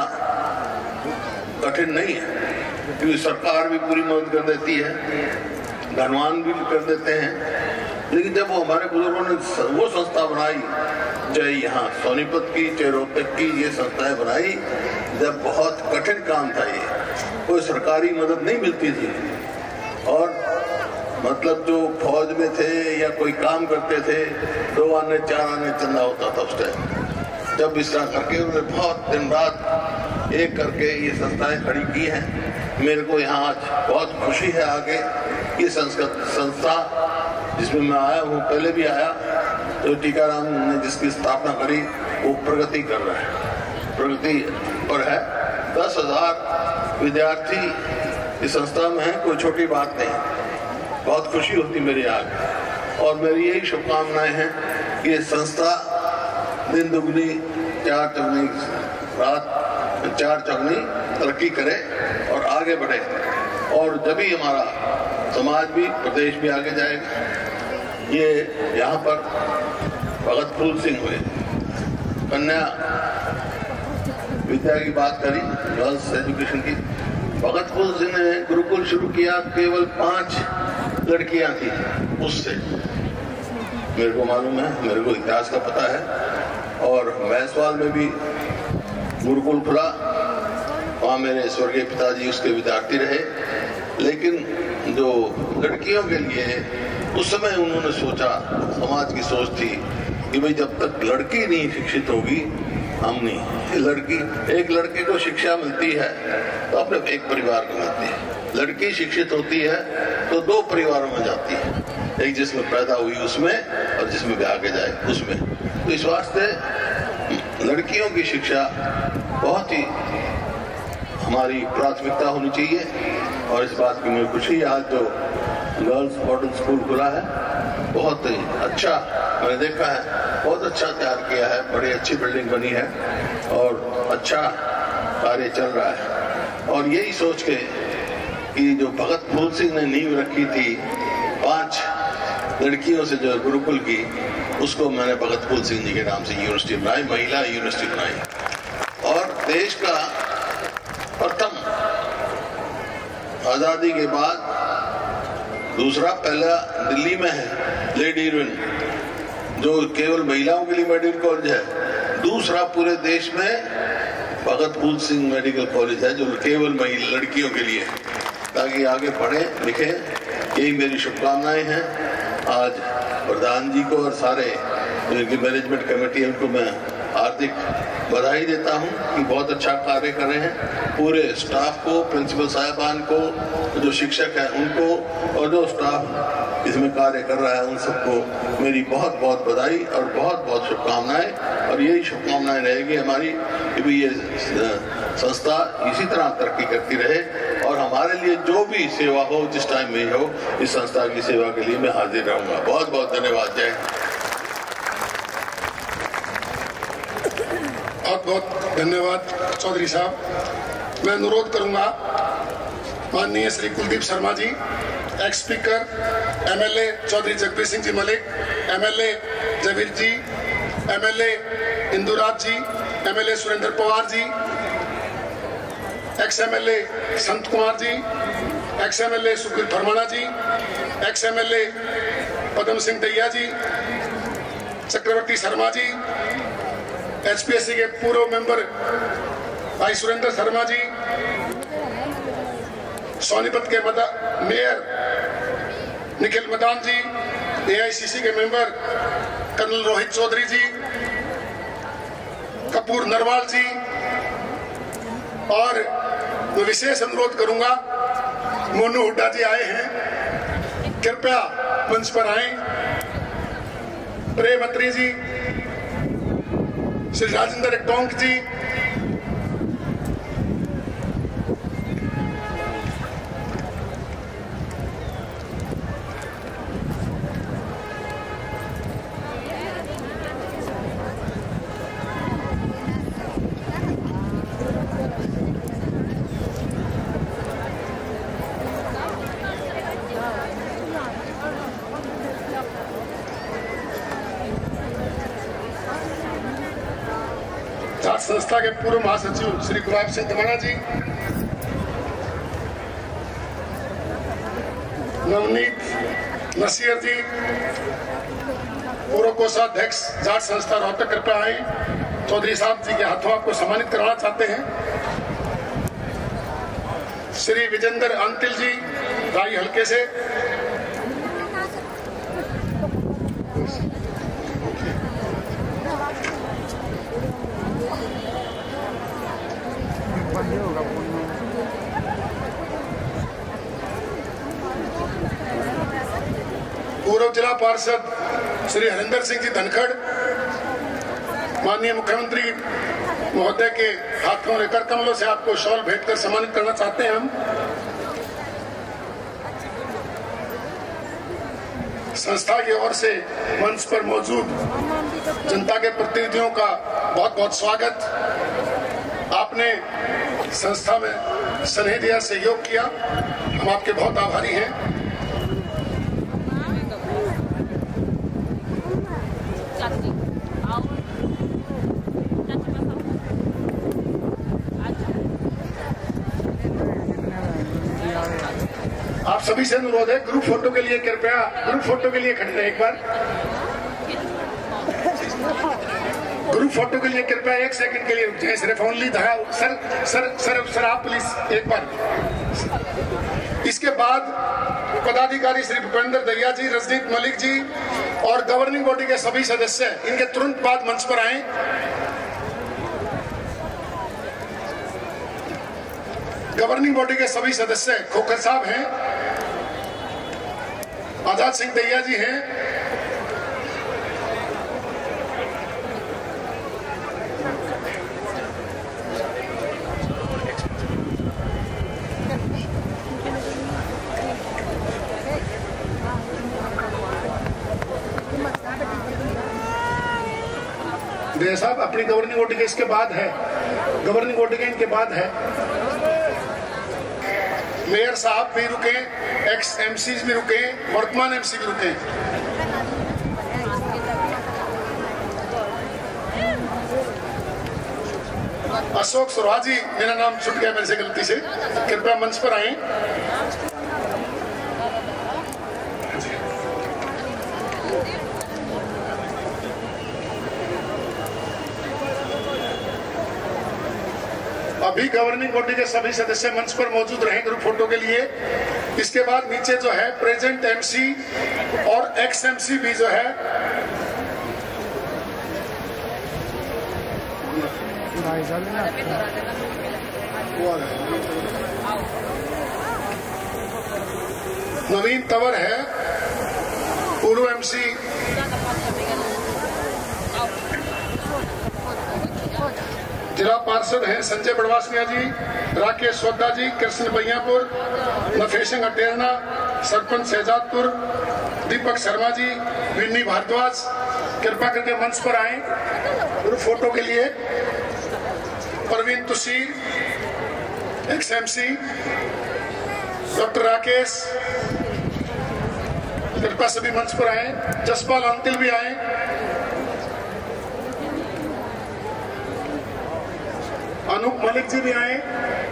कठिन नहीं है, क्योंकि सरकार भी पूरी मदद कर देती है, धनवान भी कर देते हैं। लेकिन जब वो हमारे बुजुर्गों ने वो संस्था बनाई, चाहे यहाँ सोनीपत की चाहे रोहतक की ये संस्थाएं बनाई, जब बहुत कठिन काम था, ये कोई सरकारी मदद नहीं मिलती थी और मतलब जो फौज में थे या कोई काम करते थे 2 आने 4 आने चंदा होता था उस टाइम। जब इस तरह करके उन्होंने बहुत दिन रात एक करके ये संस्थाएं खड़ी की हैं। मेरे को यहाँ आज बहुत खुशी है आगे ये संस्था जिसमें मैं आया हूँ, पहले भी आया, तो टीकाराम ने जिसकी स्थापना करी वो प्रगति कर रहा है, प्रगति पर है। 10,000 विद्यार्थी इस संस्था में है, कोई छोटी बात नहीं। बहुत खुशी होती मेरी आगे और मेरी यही शुभकामनाएं हैं कि ये संस्था दिन दुगनी 4 चौगनी रात 4 चौगनी तरक्की करे और आगे बढ़े और जब भी हमारा समाज भी प्रदेश भी आगे जाएगा। ये यहाँ पर भगत फूल सिंह हुए, कन्या विद्या की बात करी, गर्ल्स एजुकेशन की, भगत फूल सिंह ने गुरुकुल शुरू किया, केवल 5 लड़कियां थी उससे, मेरे को मालूम है, मेरे को इतिहास का पता है। और मैसवाल में भी गुरुकुल खुला, वहाँ मेरे स्वर्गीय पिताजी उसके विद्यार्थी रहे। लेकिन जो लड़कियों के लिए उस समय उन्होंने सोचा, समाज की सोच थी कि भाई जब तक लड़की नहीं शिक्षित होगी हम नहीं। एक लड़की को शिक्षा मिलती है तो अपने एक परिवार को मिलती है, लड़की शिक्षित होती है तो 2 परिवारों में जाती है, एक जिसमें पैदा हुई उसमें और जिसमें ब्याह के जाए उसमें। तो इस वास्ते लड़कियों की शिक्षा बहुत ही हमारी प्राथमिकता होनी चाहिए। और इस बात की मुझे खुशी है, आज जो गर्ल्स मॉडल स्कूल खुला है बहुत ही अच्छा, मैंने देखा है बहुत अच्छा तैयार किया है, बड़ी अच्छी बिल्डिंग बनी है और अच्छा कार्य चल रहा है। और यही सोच के कि जो भगत फूल सिंह ने नींव रखी थी 5 लड़कियों से जो गुरुकुल की, उसको मैंने भगत फूल सिंह जी के नाम से यूनिवर्सिटी बनाई, महिला यूनिवर्सिटी बनाई। और देश का प्रथम आजादी के बाद दूसरा, पहला दिल्ली में है लेडी इरविन, जो केवल महिलाओं के लिए मेडिकल कॉलेज है। दूसरा पूरे देश में भगत फूल सिंह मेडिकल कॉलेज है, जो केवल लड़कियों के लिए, ताकि आगे पढ़े लिखे। यही मेरी शुभकामनाएं हैं। आज प्रधान जी को और सारे जिनकी मैनेजमेंट कमेटी है उनको मैं हार्दिक बधाई देता हूं कि बहुत अच्छा कार्य कर रहे हैं। पूरे स्टाफ को, प्रिंसिपल साहिबान को, जो शिक्षक हैं उनको, और जो स्टाफ इसमें कार्य कर रहा है उन सबको मेरी बहुत बहुत बधाई और बहुत बहुत शुभकामनाएं। और यही शुभकामनाएं रहेगी हमारी कि भी ये संस्था इसी तरह तरक्की करती रहे और हमारे लिए जो भी सेवा हो, जिस टाइम में हो, इस संस्था की सेवा के लिए मैं हाजिर रहूंगा। बहुत बहुत धन्यवाद। जय। बहुत बहुत धन्यवाद चौधरी साहब। मैं अनुरोध करूंगा माननीय Shri Kuldeep Sharma ji, ex speaker MLA Chaudhary Jagbir Singh ji Malik, MLA Jabir ji, MLA Induraj ji, MLA Surender Pawar ji, ex MLA Sant Kumar ji, ex MLA Sukhbir Farmana ji, ex MLA Padam Singh Daiya ji, Chakravarti Sharma जी, एचपीएससी के पूर्व मेंबर भाई सुरेंद्र शर्मा जी, सोनीपत के मेयर निखिल मदान जी, एआईसीसी के मेंबर कर्नल रोहित चौधरी जी, कपूर नरवाल जी, और मैं विशेष अनुरोध करूंगा, मोनू हुड्डा जी आए हैं, कृपया मंच पर आए। प्रेम अत्री जी, श्री राजेंद्र टोंक जी, संस्था के पूर्व महासचिव श्री गुलाब सिंह दमाना जी, नवनीत नसीर जी, पूर्व कोषाध्यक्ष जाट संस्था रोहतक, कृपया आए। चौधरी साहब जी के हाथों आपको सम्मानित कराना चाहते हैं। श्री विजेंद्र अंतिल जी राई हल्के से, पूर्व जिला पार्षद श्री हरिंदर सिंह जी धनखड़, माननीय मुख्यमंत्री महोदय के हाथों लेकर कमलों से आपको शॉल भेंट कर सम्मानित करना चाहते हैं हम। संस्था की ओर से मंच पर मौजूद जनता के प्रतिनिधियों का बहुत बहुत स्वागत। आपने संस्था में स्नेह दिया, सहयोग किया, हम आपके बहुत आभारी हैं। आप सभी से अनुरोध है, ग्रुप फोटो के लिए कृपया ग्रुप फोटो के लिए खड़े रहे। एक बार ग्रुप फोटो के लिए कृपया 1 सेकंड के लिए रुक जाए, सिर्फ ओनली धरा। सर सर सर सर आप प्लीज एक बार। इसके बाद पदाधिकारी श्री भूपेंद्र दहिया जी, रजनीत मलिक जी और गवर्निंग बॉडी के सभी सदस्य इनके तुरंत बाद मंच पर आए। गवर्निंग बॉडी के सभी सदस्य खोखर साहब हैं, आजाद सिंह दहिया जी हैं, दया साहब अपनी गवर्निंग बॉडी के इसके बाद है, गवर्निंग बॉडी के इनके बाद है। मेयर साहब भी रुके, एक्स एमसी भी रुके, वर्तमान एमसी भी रुके। अशोक सुरहाजी, मेरा नाम छूट गया मेरे से गलती से, कृपया मंच पर आए। अभी गवर्निंग बॉडी के सभी सदस्य मंच पर मौजूद रहे ग्रुप फोटो के लिए। इसके बाद नीचे जो है प्रेजेंट एमसी और एक्स एमसी भी जो है नवीन तंवर है, पूर्व एमसी जिला पार्षद हैं संजय बड़वासिया जी, राकेश सोदा जी, कृष्ण बैयापुर, नफेशंग अटेरना, सरपंच शहजादपुर, दीपक शर्मा जी, विन्नी भारद्वाज, कृपा करके मंच पर आए ग्रुप फोटो के लिए। Parveen Tusir, ex MC, doctor Rakesh, कृपा सभी मंच पर आए। जसपाल अंतिल भी आए। अनूप मलिक जी भी आए।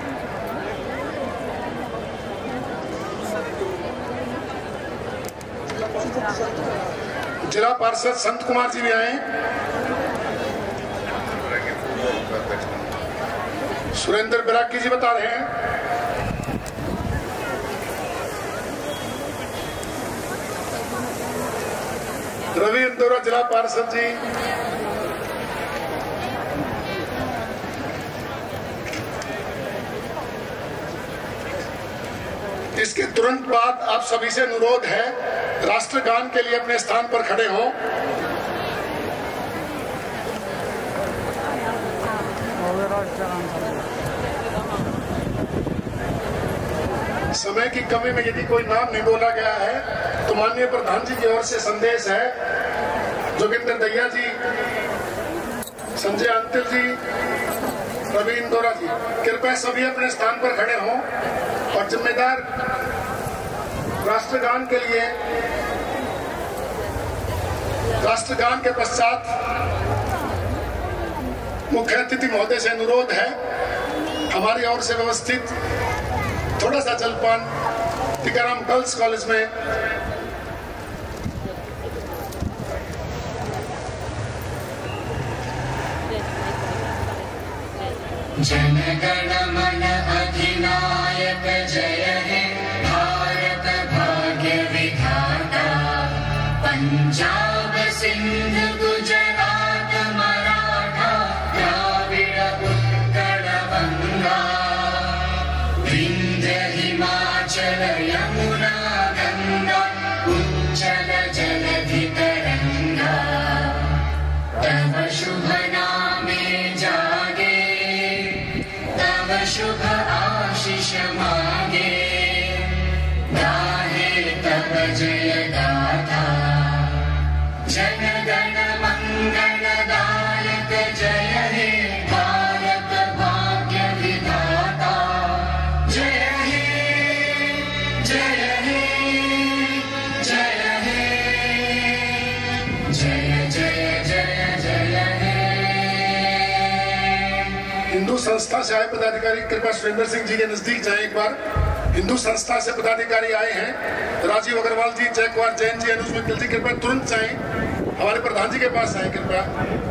जिला पार्षद संत कुमार जी भी आए। सुरेंद्र बिराकी जी बता रहे हैं। रवि इंदौरा जिला पार्षद जी, इसके तुरंत बाद आप सभी से अनुरोध है, राष्ट्रगान के लिए अपने स्थान पर खड़े हो। समय की कमी में यदि कोई नाम नहीं बोला गया है तो माननीय प्रधान जी की ओर से संदेश है। जोगिंदर दहिया जी, संजय अंतिल जी, रवि इंदौरा जी, कृपया सभी अपने स्थान पर खड़े हों और जिम्मेदार राष्ट्रगान के लिए, राष्ट्रगान के पश्चात मुख्य अतिथि महोदय से अनुरोध है, हमारी ओर से व्यवस्थित थोड़ा सा जलपान टीकाराम गर्ल्स कॉलेज में जनगण मन अधिनायक जय हे भारत भाग्य विधाता। पंजाब सिंध गुजरात मराठा द्राविड़ उत्कल बंगा। विंध्य हिमाचल यमुना गंगा उच्चल जलधि तरंगा। तव शुभ नामे जागे, तव शुभ आशीष मांगे। गाहे तव जय गाथा, जनगण मंगलदायक जय हे भारत भाग्य विधाता। जय हे जय हे जय हे जय जय जय जय हे। हिंदू संस्था से आए पदाधिकारी कृपया सुरेंद्र सिंह जी के नजदीक जाए। एक बार हिंदू संस्था से पदाधिकारी आए हैं, राजीव अग्रवाल जी, जयकुमार जैन जी, अनुज मित्तल जी, कृपया तुरंत जाएं, हमारे प्रधान जी के पास आए कृपया।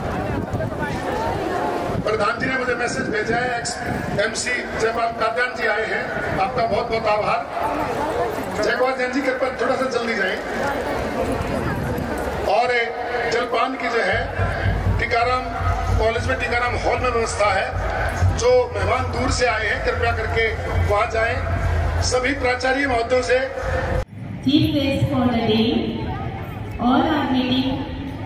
प्रधान जी ने मुझे मैसेज भेजा है, MC जयपाल काद्यान जी आए हैं, आपका बहुत बहुत आभार। जयकुमार जैन जी कृपया थोड़ा सा जल्दी जाएं। और जलपान की जो है टीकाराम कॉलेज में टीकाराम हॉल में व्यवस्था है, जो मेहमान दूर से आए हैं कृपया करके वहां जाएं। सभी प्राचार्य महोदयों से chief guest for the day all are meeting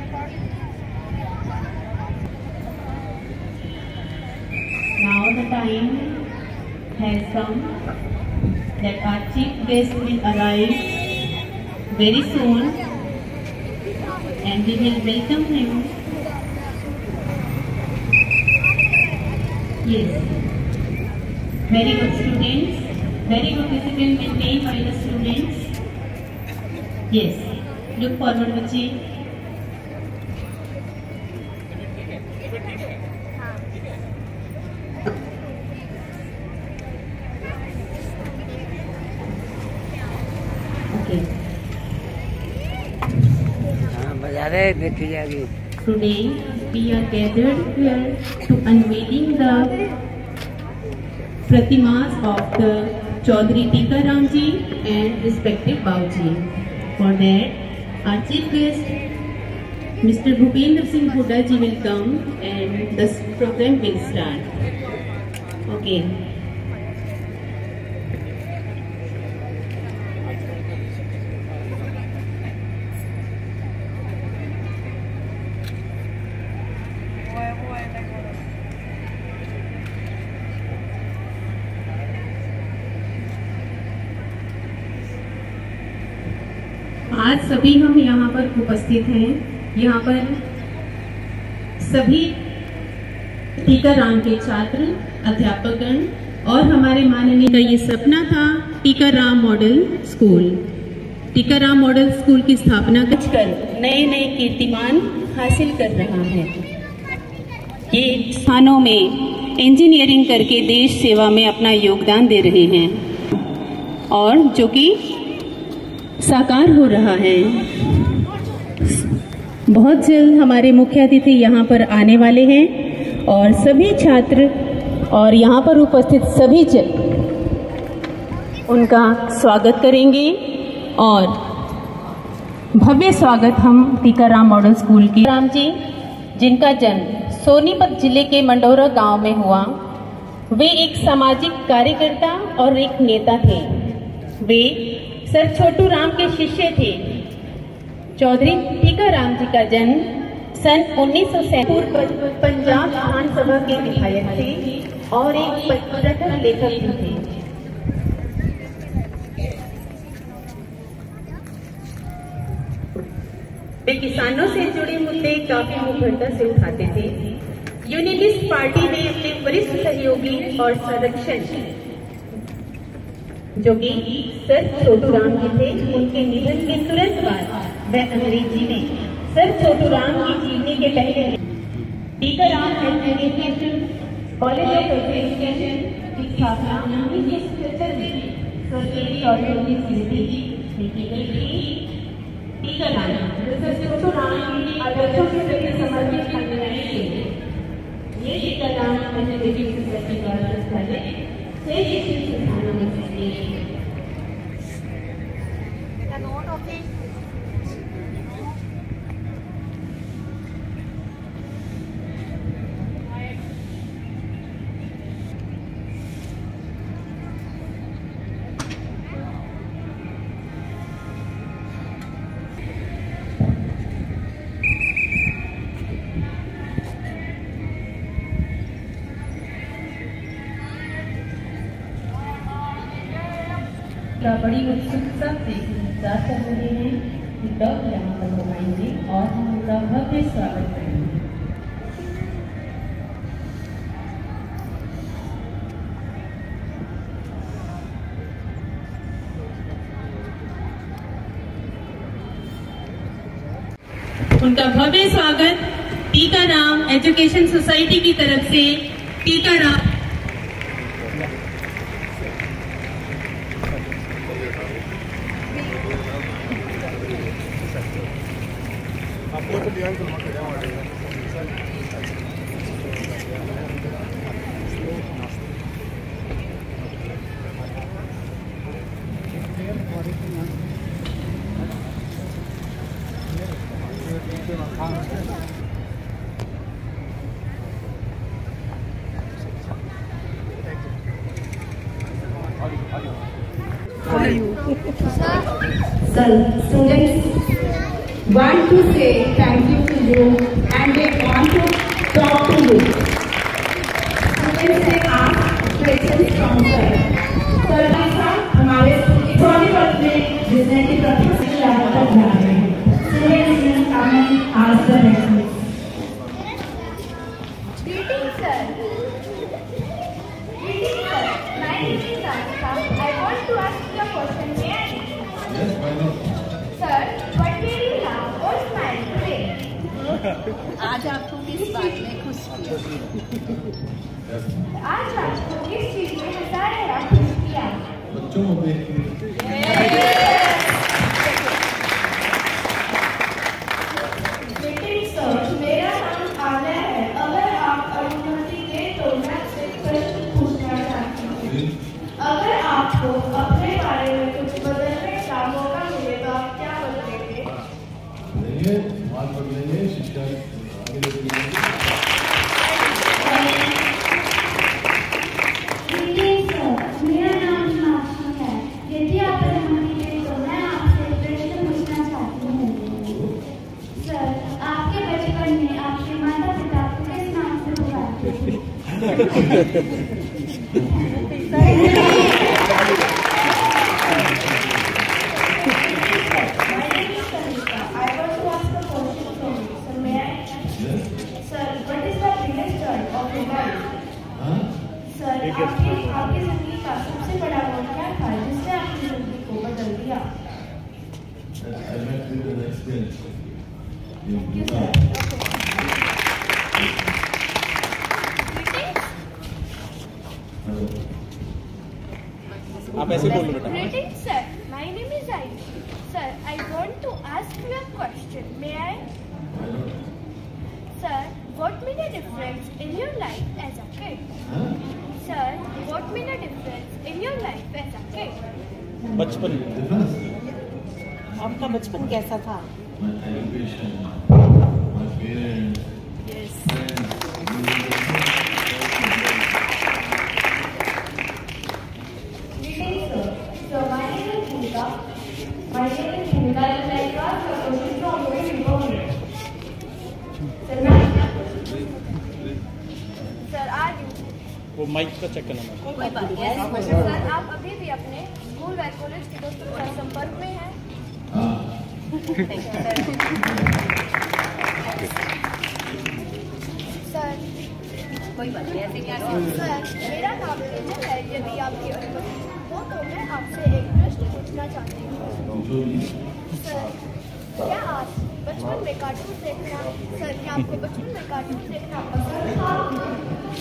now the time has come that our chief guest will arrive very soon and we will welcome him. Yes, very good students, very good discipline maintained by the students. Yes, look forward बच्चे. Today we are gathered here to unveiling the pratimas of the Chaudhary Tikaram ji and respective Bauji. For that, our chief guest, Mr. Bhupendra Singh Hooda ji will come and the program will start. Okay. आज सभी हम यहाँ पर उपस्थित हैं। यहाँ पर सभी टीकाराम के छात्र, अध्यापकगण और हमारे माननीय का ये सपना था Tikaram model school. Tikaram model school की स्थापना कर नए नए कीर्तिमान हासिल कर रहा है। ये स्थानों में इंजीनियरिंग करके देश सेवा में अपना योगदान दे रहे हैं और जो कि साकार हो रहा है। बहुत जल्द हमारे मुख्य अतिथि यहाँ पर आने वाले हैं और सभी छात्र और यहाँ पर उपस्थित सभी उनका स्वागत करेंगे और भव्य स्वागत हम टीकाराम मॉडल स्कूल की। राम जी, जिनका जन्म सोनीपत जिले के मंडोरा गांव में हुआ, वे एक सामाजिक कार्यकर्ता और एक नेता थे। वे सर छोटू राम के शिष्य थे। चौधरी टीकाराम जी का जन्म सन 1900 पूर्व पंजाब विधानसभा के विधायक थे और एक पत्रकार लेखक भी थे। वे किसानों से जुड़े मुद्दे काफी मुखरता से उठाते थे। यूनियनिस्ट पार्टी में अपने वरिष्ठ सहयोगी और संरक्षण जो कि सर छोटू राम जी थे, उनके निधन के तुरंत बाद वह अंग्रेजी में सर छोटू राम की जीवनी के पहले Tikaram education college of education की स्थापना 1977 में सरकारी और की स्मृति की गई। टीकाराम सर छोटू राम की आदर्शों के प्रति समर्पित अनुयायी थे। ये टीकाराम एजुकेशन सोसाइटी द्वारा संचालित शिक्षण संस्थानों में से एक है। बड़ी उत्सुकता से इंतजार कर रहे हैं कि कब यहाँ पर आएंगे और हम उनका भव्य स्वागत करेंगे। उनका भव्य स्वागत टीकाराम एजुकेशन सोसाइटी की तरफ से Tikaram Students want to say thank you to you and they want to talk to you. Students ने ask questions from sir. Sir ऐसा हमारे वॉलीबॉल में जिसने की प्रथम से याद तक जा रहे हैं. Students ने comment ask the next. Greetings, sir. Greetings, sir. My name is Anika. I want to ask you a question. May I? Yes, why not? Sir, what made you laugh or smile today? आज आपको किस बात में खुशी है? आज आपको किस चीज में हंसाया या खुश किया? बच्चों को देख के Greetings, sir. मेरा नाम आलिया है. अगर आप अनुमति दें तो मैं आपसे एक प्रश्न पूछना चाहती हूँ. अगर आपको अपने बारे में कुछ बदलने का मौका मिले तो आप क्या बदलेंगे? समाज बदलेंगे, शिक्षा आगे बढ़ेगी. Greetings, sir. मेरा नाम मीनाक्षी है. यदि आप अनुमति दें तो मैं आपसे एक प्रश्न पूछना चाहती हूँ. सर, आपके बचपन में आपके माता पिता को किस नाम से बुलाते थे? आपके जिंदगी का सबसे बड़ा गुण क्या था जिसने आपकी जिंदगी को बदल दिया? आप ऐसे बोलो बेटा. Greetings, sir. My name is Aisha. Sir, I want to ask you a question. May I? Sir, what made a difference in your life as a kid? Sir, what made a difference in your life as a kid? बचपन आपका बचपन कैसा था? वो mic का check करना. कोई बात नहीं. सर, आप अभी भी अपने स्कूल व कॉलेज के दोस्तों के साथ संपर्क में हैं? सर, कोई बात नहीं, ऐसे क्या? सर, मेरा नाम तेजल है. यदि आपकी अनुमति हो तो मैं आपसे एक प्रश्न पूछना चाहती हूँ. सर, क्या आप बचपन में कार्टून देखना? सर, क्या आपको बचपन में कार्टून देखना पसंद था?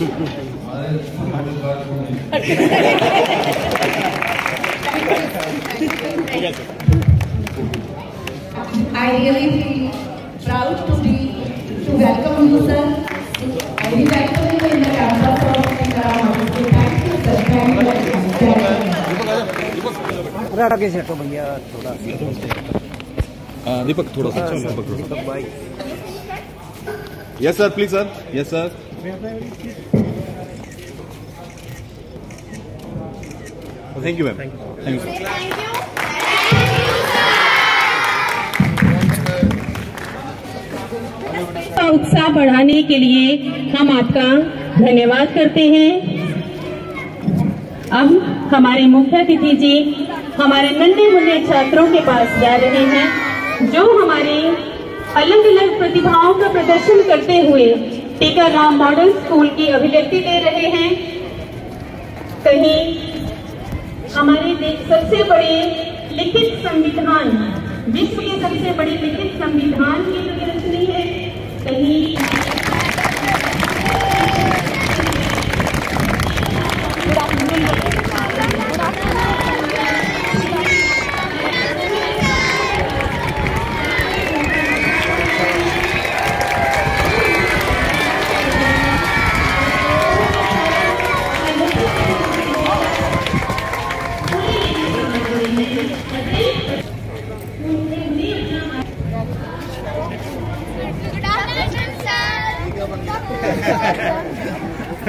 I really feel proud to welcome you, sir. I will welcome you in the campus of Tikaram. Thank you, sir. Thank you very much. आगे से हटो भैया थोड़ा. दीपक थोड़ा सा. दीपक भाई. Yes sir, please sir. Yes sir. Thank you ma'am. Thank you sir. का उत्साह बढ़ाने के लिए हम आपका धन्यवाद करते हैं. अब हमारे मुख्य अतिथि जी हमारे नन्हे मुन्ने छात्रों के पास जा रहे हैं जो हमारे अलग अलग प्रतिभाओं का प्रदर्शन करते हुए टीकाराम मॉडल स्कूल की अभिव्यक्ति दे रहे हैं. कहीं हमारे देश सबसे बड़े लिखित संविधान, विश्व के सबसे बड़े लिखित संविधान की प्रदर्शनी है. कहीं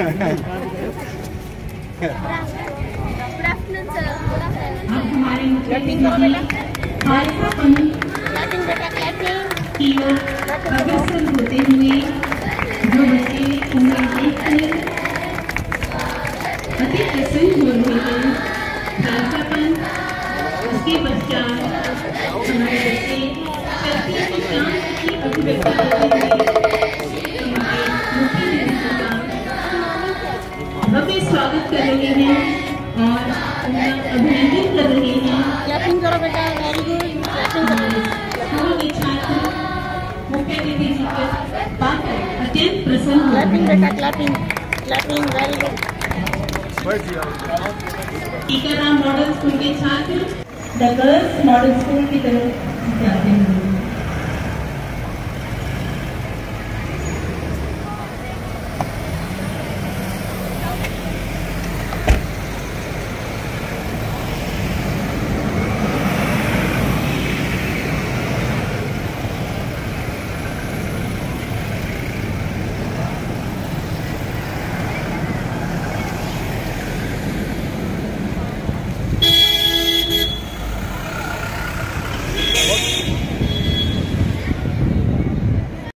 अब हमारे मुख्य की ओर अग्रसर होते हुए जो बच्चे उन्हें देखकर अति प्रसन्न हो रहे हैं, खालसापन उसके पश्चात हमारे बच्चे शक्ति की शांत की अभिव्यक्ति करते हुए हमारे मुख्य भव्य स्वागत कर रहे हैं और उनका अभिनंदन कर रहे हैं। क्लैपिंग करो बेटा, वेरी गुड, क्लैपिंग करो। स्कूल के छात्र मुख्य अतिथि जी के पाकर अत्यंत प्रसन्न हो रहे क्लैपिंग हैं। बेटा, clapping, clapping, very good. Tikaram model school के छात्र द गर्ल्स मॉडल स्कूल की तरफ जाते हैं।